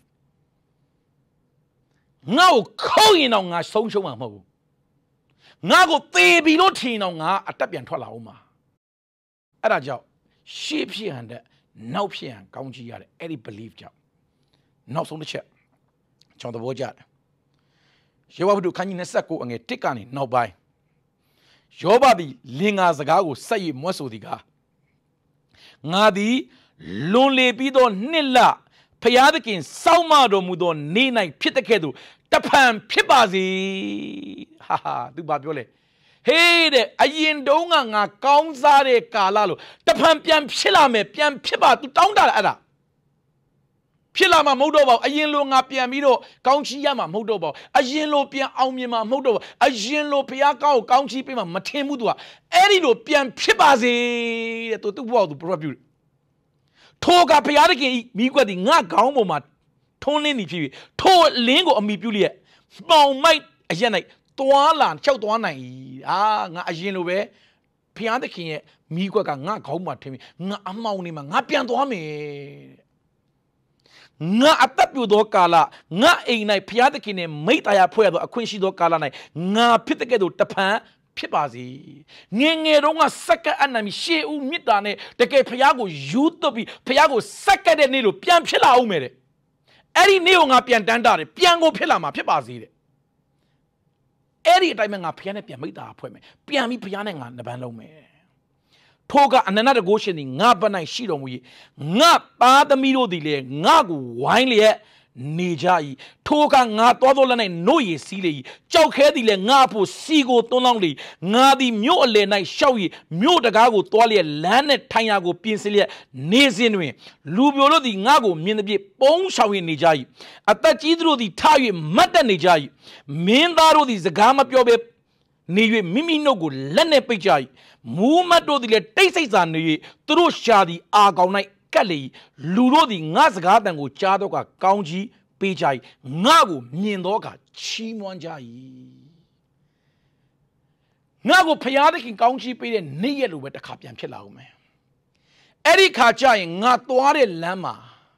ငါ့ကိုခုံရင်တော့ငါဆုံးရှုံးမှာမဟုတ်ဘူးငါ့ကိုသေပြီလို့ထင်တော့ငါအတက်ပြန်ထွက်လာအောင်မှာအဲ့ဒါကြောင့်ရှေ့ဖြစ်ဟန်တဲ့နောက်ဖြစ်ဟန်ကောင်းကြီးရတယ်အဲ့ဒီ belief ကြောင့်နောက်ဆုံးတစ်ချက်ကျွန်တော်သဘောကျတယ်ယောဘဝတ္ထုခန်းကြီး29အငယ်တစ်ကနေနောက်ပိုင်းယောဘသည်လင်္ကာစကားကိုဆက်၍မွတ်ဆိုသည်ကားငါသည်လွန်လေပြီးသောနှစ်လဖျားသခင်စောင့်မတော်မူသောနေ၌ဖြစ်တဲ့ကဲ့သို့တဖန်ဖြစ်ပါစေဟာဟာသူဘာပြောလဲဟေးတဲ့အရင်တုန်းကငါကောင်းစားတဲ့ကာလလို့တဖန်ပြန်ဖြစ်လာမယ်ပြန်ဖြစ်ပါသူတောင်းတာလားအဲ့ဒါဖြစ်လာမှာမဟုတ်တော့ပါဘူးအရင်လိုငါပြန်ပြီးတော့ကောင်းချီးရမှာမဟုတ်တော့ပါဘူးအရင်လိုပြန်အောင်မြင်မှာမဟုတ်တော့ပါဘူးအရင်လိုဘုရားကောင်းကိုကောင်းချီးပေးမှာမထင်ဘူးသူကအဲ့ဒီလိုပြန်ဖြစ်ပါစေတဲ့သူသူ့ဘဝသူ prophet ပြုတယ်ထိုကဘုရားသခင်မိကွက်ဒီငါခေါင်းပေါ်မှာထွန်းလင်းနေဖြစ်ပြီးထိုလင်းကိုအမိပြုလျက်မှောင်မိုက်အရက်၌သွားလာလျှောက်သွားနိုင်အာငါအရင်လိုပဲဘုရားသခင်ရဲ့မိကွက်ကငါခေါင်းမှာထင်ပြီးငါအမှောင်နေမှာငါပြန်သွားမယ်ငါအသက်ပြိုသောကာလငါအိမ်၌ဘုရားသခင်နဲ့မိတ္တရာဖွဲ့ရသောအခွင့်ရှိသောကာလ၌ငါဖြစ်တဲ့ကဲ့သို့တဖန်ဖြစ်ပါစေငယ်ငယ်တုန်းကစက္ကအနံပြီးရှေးဦးမြစ်တာနဲ့တကယ်ဘုရားကိုယူသွတ်ပြီးဘုရားကိုစက္ကတဲ့နေ့လိုပြန်ဖြစ်လာအောင်မယ်တဲ့အဲ့ဒီနေ့ကိုငါပြန်တန်းတာတယ်ပြန်ကိုဖြစ်လာမှာဖြစ်ပါစေတဲ့အဲ့ဒီအတိုင်းမှာငါဘုရားနဲ့ပြန်မိတ္တရာဖွဲ့မယ်ပြန်ပြီးဘုရားနဲ့ငါနှပန်းလုံးမယ်ထိုကအနန္တတကုရှင်သည်ငါဘက်၌ရှိတော်မူ၏ငါသားသမီးတို့သည်လည်းငါကိုဝိုင်းလျက်နေကြ၏ထိုကငါတော်တော်လည်း၌နို့ရည်စီးလေ၏ကြောက်ခဲသည်လည်းငါဖို့စီကိုသွန်းလောင်းလေငါသည်မြို့အလယ်၌ရှောက်၏မြို့တကားကိုတွားလျက်လမ်းနဲ့ထိုင်ရာကိုပြင်ဆင်လျက်နေစဉ်တွင်လူပြိုတို့သည်ငါကိုမြင်သည်ဖြင့်ပုံးရှောင်၍နေကြ၏အသက်ကြီးသူတို့သည်ထ၍မတ်တက်နေကြ၏မင်းသားတို့သည်စကားမပြောဘဲနေ၍မိမိနှုတ်ကိုလက်နဲ့ပိတ်ကြ၏မူးမတ်တို့သည်လည်းတိတ်ဆိတ်စွာနေ၍သူတို့ရှာသည်အာကောင်၌ကတ်လေလူတို့သည်ငါစကားတန်ကိုကြားတော့ကကောင်းကြီးပေးကြ၏ငါကိုမြင်တော့ကချီးမွမ်းကြ၏ငါကိုဖျားသခင်ကောင်းကြီးပေးတဲ့နေ့ရက်လိုပဲတစ်ခါပြန်ဖြစ်လာအောင်မယ်အဲ့ဒီခါကျရင်ငါသွားတဲ့လမ်းမှာ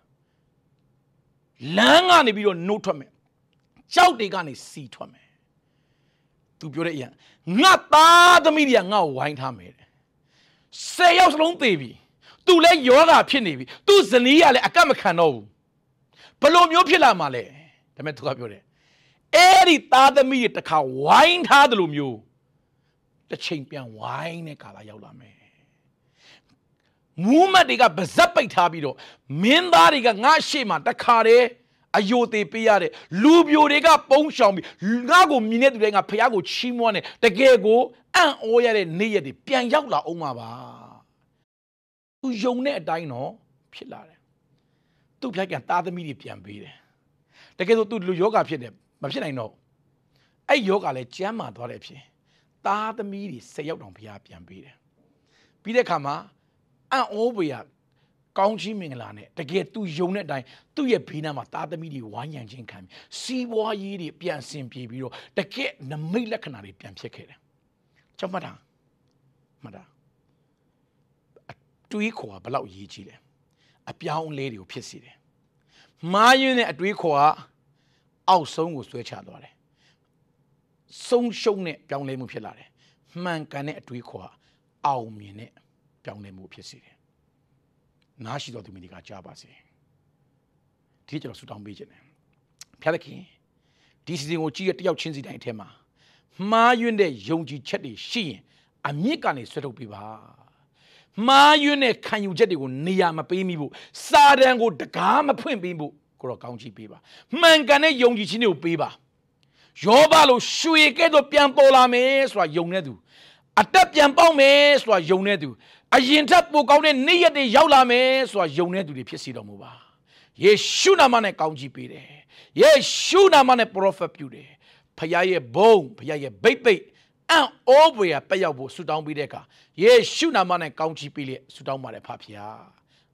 လမ်းကနေပြီးတော့နှုတ်ထွက်မယ်ကြောက်တွေကနေစီထွက်မယ်သူပြောတဲ့အရာငါသားသမီးတွေကငါ့ကိုဝိုင်းထားမယ်တဲ့ဆယ်ယောက်စလုံးသေပြီသူလည်းယောဂဖြစ်နေပြီသူဇနီးကလည်းအကတ်မခံတော့ဘူးဘလို့မျိုးဖြစ်လာမှာလဲဒါပေမဲ့သူကပြောတယ်အဲ့ဒီသားသမီးတွေတစ်ခါဝိုင်းထားတယ်လို့မျိုးတစ်ချိန်ပြန်ဝိုင်းတဲ့ကာလရောက်လာမယ်မူးမတ်တွေကဗဇက်ပိတ်ထားပြီးတော့မင်းသားတွေကငါရှေ့မှာတစ်ခါတည်းအယိုသေးပေးရတယ်လူပြိုတွေကပုံရှောင်ပြီးငါ့ကိုမြင်တဲ့သူတွေကငါဖះကိုချီးမွမ်းတယ်တကယ်ကိုအံ့ဩရတဲ့နေ့ရက်တွေပြန်ရောက်လာအောင်ပါပါသူယုံတဲ့အတိုင်းတော့ဖြစ်လာတယ်သူ့ဖះကသားသမီးတွေပြန်ပေးတယ်တကယ်ဆိုသူလူယောဂဖြစ်တယ်မဖြစ်နိုင်တော့အဲ့ယောဂလည်းကျမ်းမာသွားတဲ့အဖြစ်သားသမီးတွေဆယ်ယောက်တောင်ဖះပြန်ပေးတယ်ပြီးတဲ့အခါမှာအံ့ဩပွေရကောင်းချီးမင်္ဂလာနဲ့တကယ်သူယုံတဲ့အတိုင်းသူ့ရဲ့ဘေးနားမှာသားသမီးတွေဝိုင်းရံခြင်းခံပြီးစီးပွားရေးတွေပြန်ဆင်ပြေပြီးတော့တကယ်နမိတ်လက္ခဏာတွေပြန်ဖြစ်ခဲ့တယ်။ကြောက်မှတ်တာမှတ်တာအတွေးခေါ်ကဘလောက်ရေးကြည့်လဲအပြောင်းအလဲတွေကိုဖြစ်စေတယ်။မာယွန်းတဲ့အတွေးခေါ်ကအောက်ဆုံးကိုဆွဲချသွားတယ်။ဆုံးရှုံးတဲ့ပြောင်းလဲမှုဖြစ်လာတယ်။မှန်ကန်တဲ့အတွေးခေါ်ကအောင်မြင်တဲ့ပြောင်းလဲမှုဖြစ်စေတယ်။နားရှိတော်သူမိတွေကကြားပါစေဒီကျွန်တော်ဆူတောင်းပေးခြင်းတယ်ဖျားသခင်ဒီစီစဉ်ကိုကြည့်ရတယောက်ချင်းစီတိုင်းအထက်မှာမှားယွင်းတဲ့ယုံကြည်ချက်တွေရှိရင်အမြင့်ကနေဆွဲထုတ်ပေးပါမှားယွင်းတဲ့ခံယူချက်တွေကိုနေရာမပေးမိဖို့စာတန်ကိုတကားမဖွင့်ပေးဖို့ကိုတော့ကောင်းချီးပေးပါမှန်ကန်တဲ့ယုံကြည်ခြင်းတွေကိုပေးပါယောဘလိုရွှေကဲ့သို့ပြန်ပေါ်လာမယ်ဆိုတာယုံနေသူအသက်ပြန်ပေါက်မယ်ဆိုတာယုံနေသူအရင်ထပ်ပိုကောင်းတဲ့နေ့ရက်တွေရောက်လာမယ်ဆိုတာယုံနေသူတွေဖြစ်စီတော်မူပါယေရှုနာမနဲ့ကောင်းချီးပေးတယ်ယေရှုနာမနဲ့ prophet ပြုတယ်ဖခင်ရဲ့ဘုန်းဖခင်ရဲ့ဗိတ်ပိတ်အံ့ဩဖွယ်ရပျက်ရောက်ဖို့ဆုတောင်းပေးတဲ့အခါယေရှုနာမနဲ့ကောင်းချီးပေးလျက်ဆုတောင်းပါတယ်ဖခင်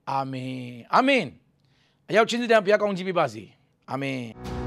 အာမင်အာမင်အရောက်ချင်းစီတန်ဘုရားကောင်းကြီးပေးပါစေအာမင်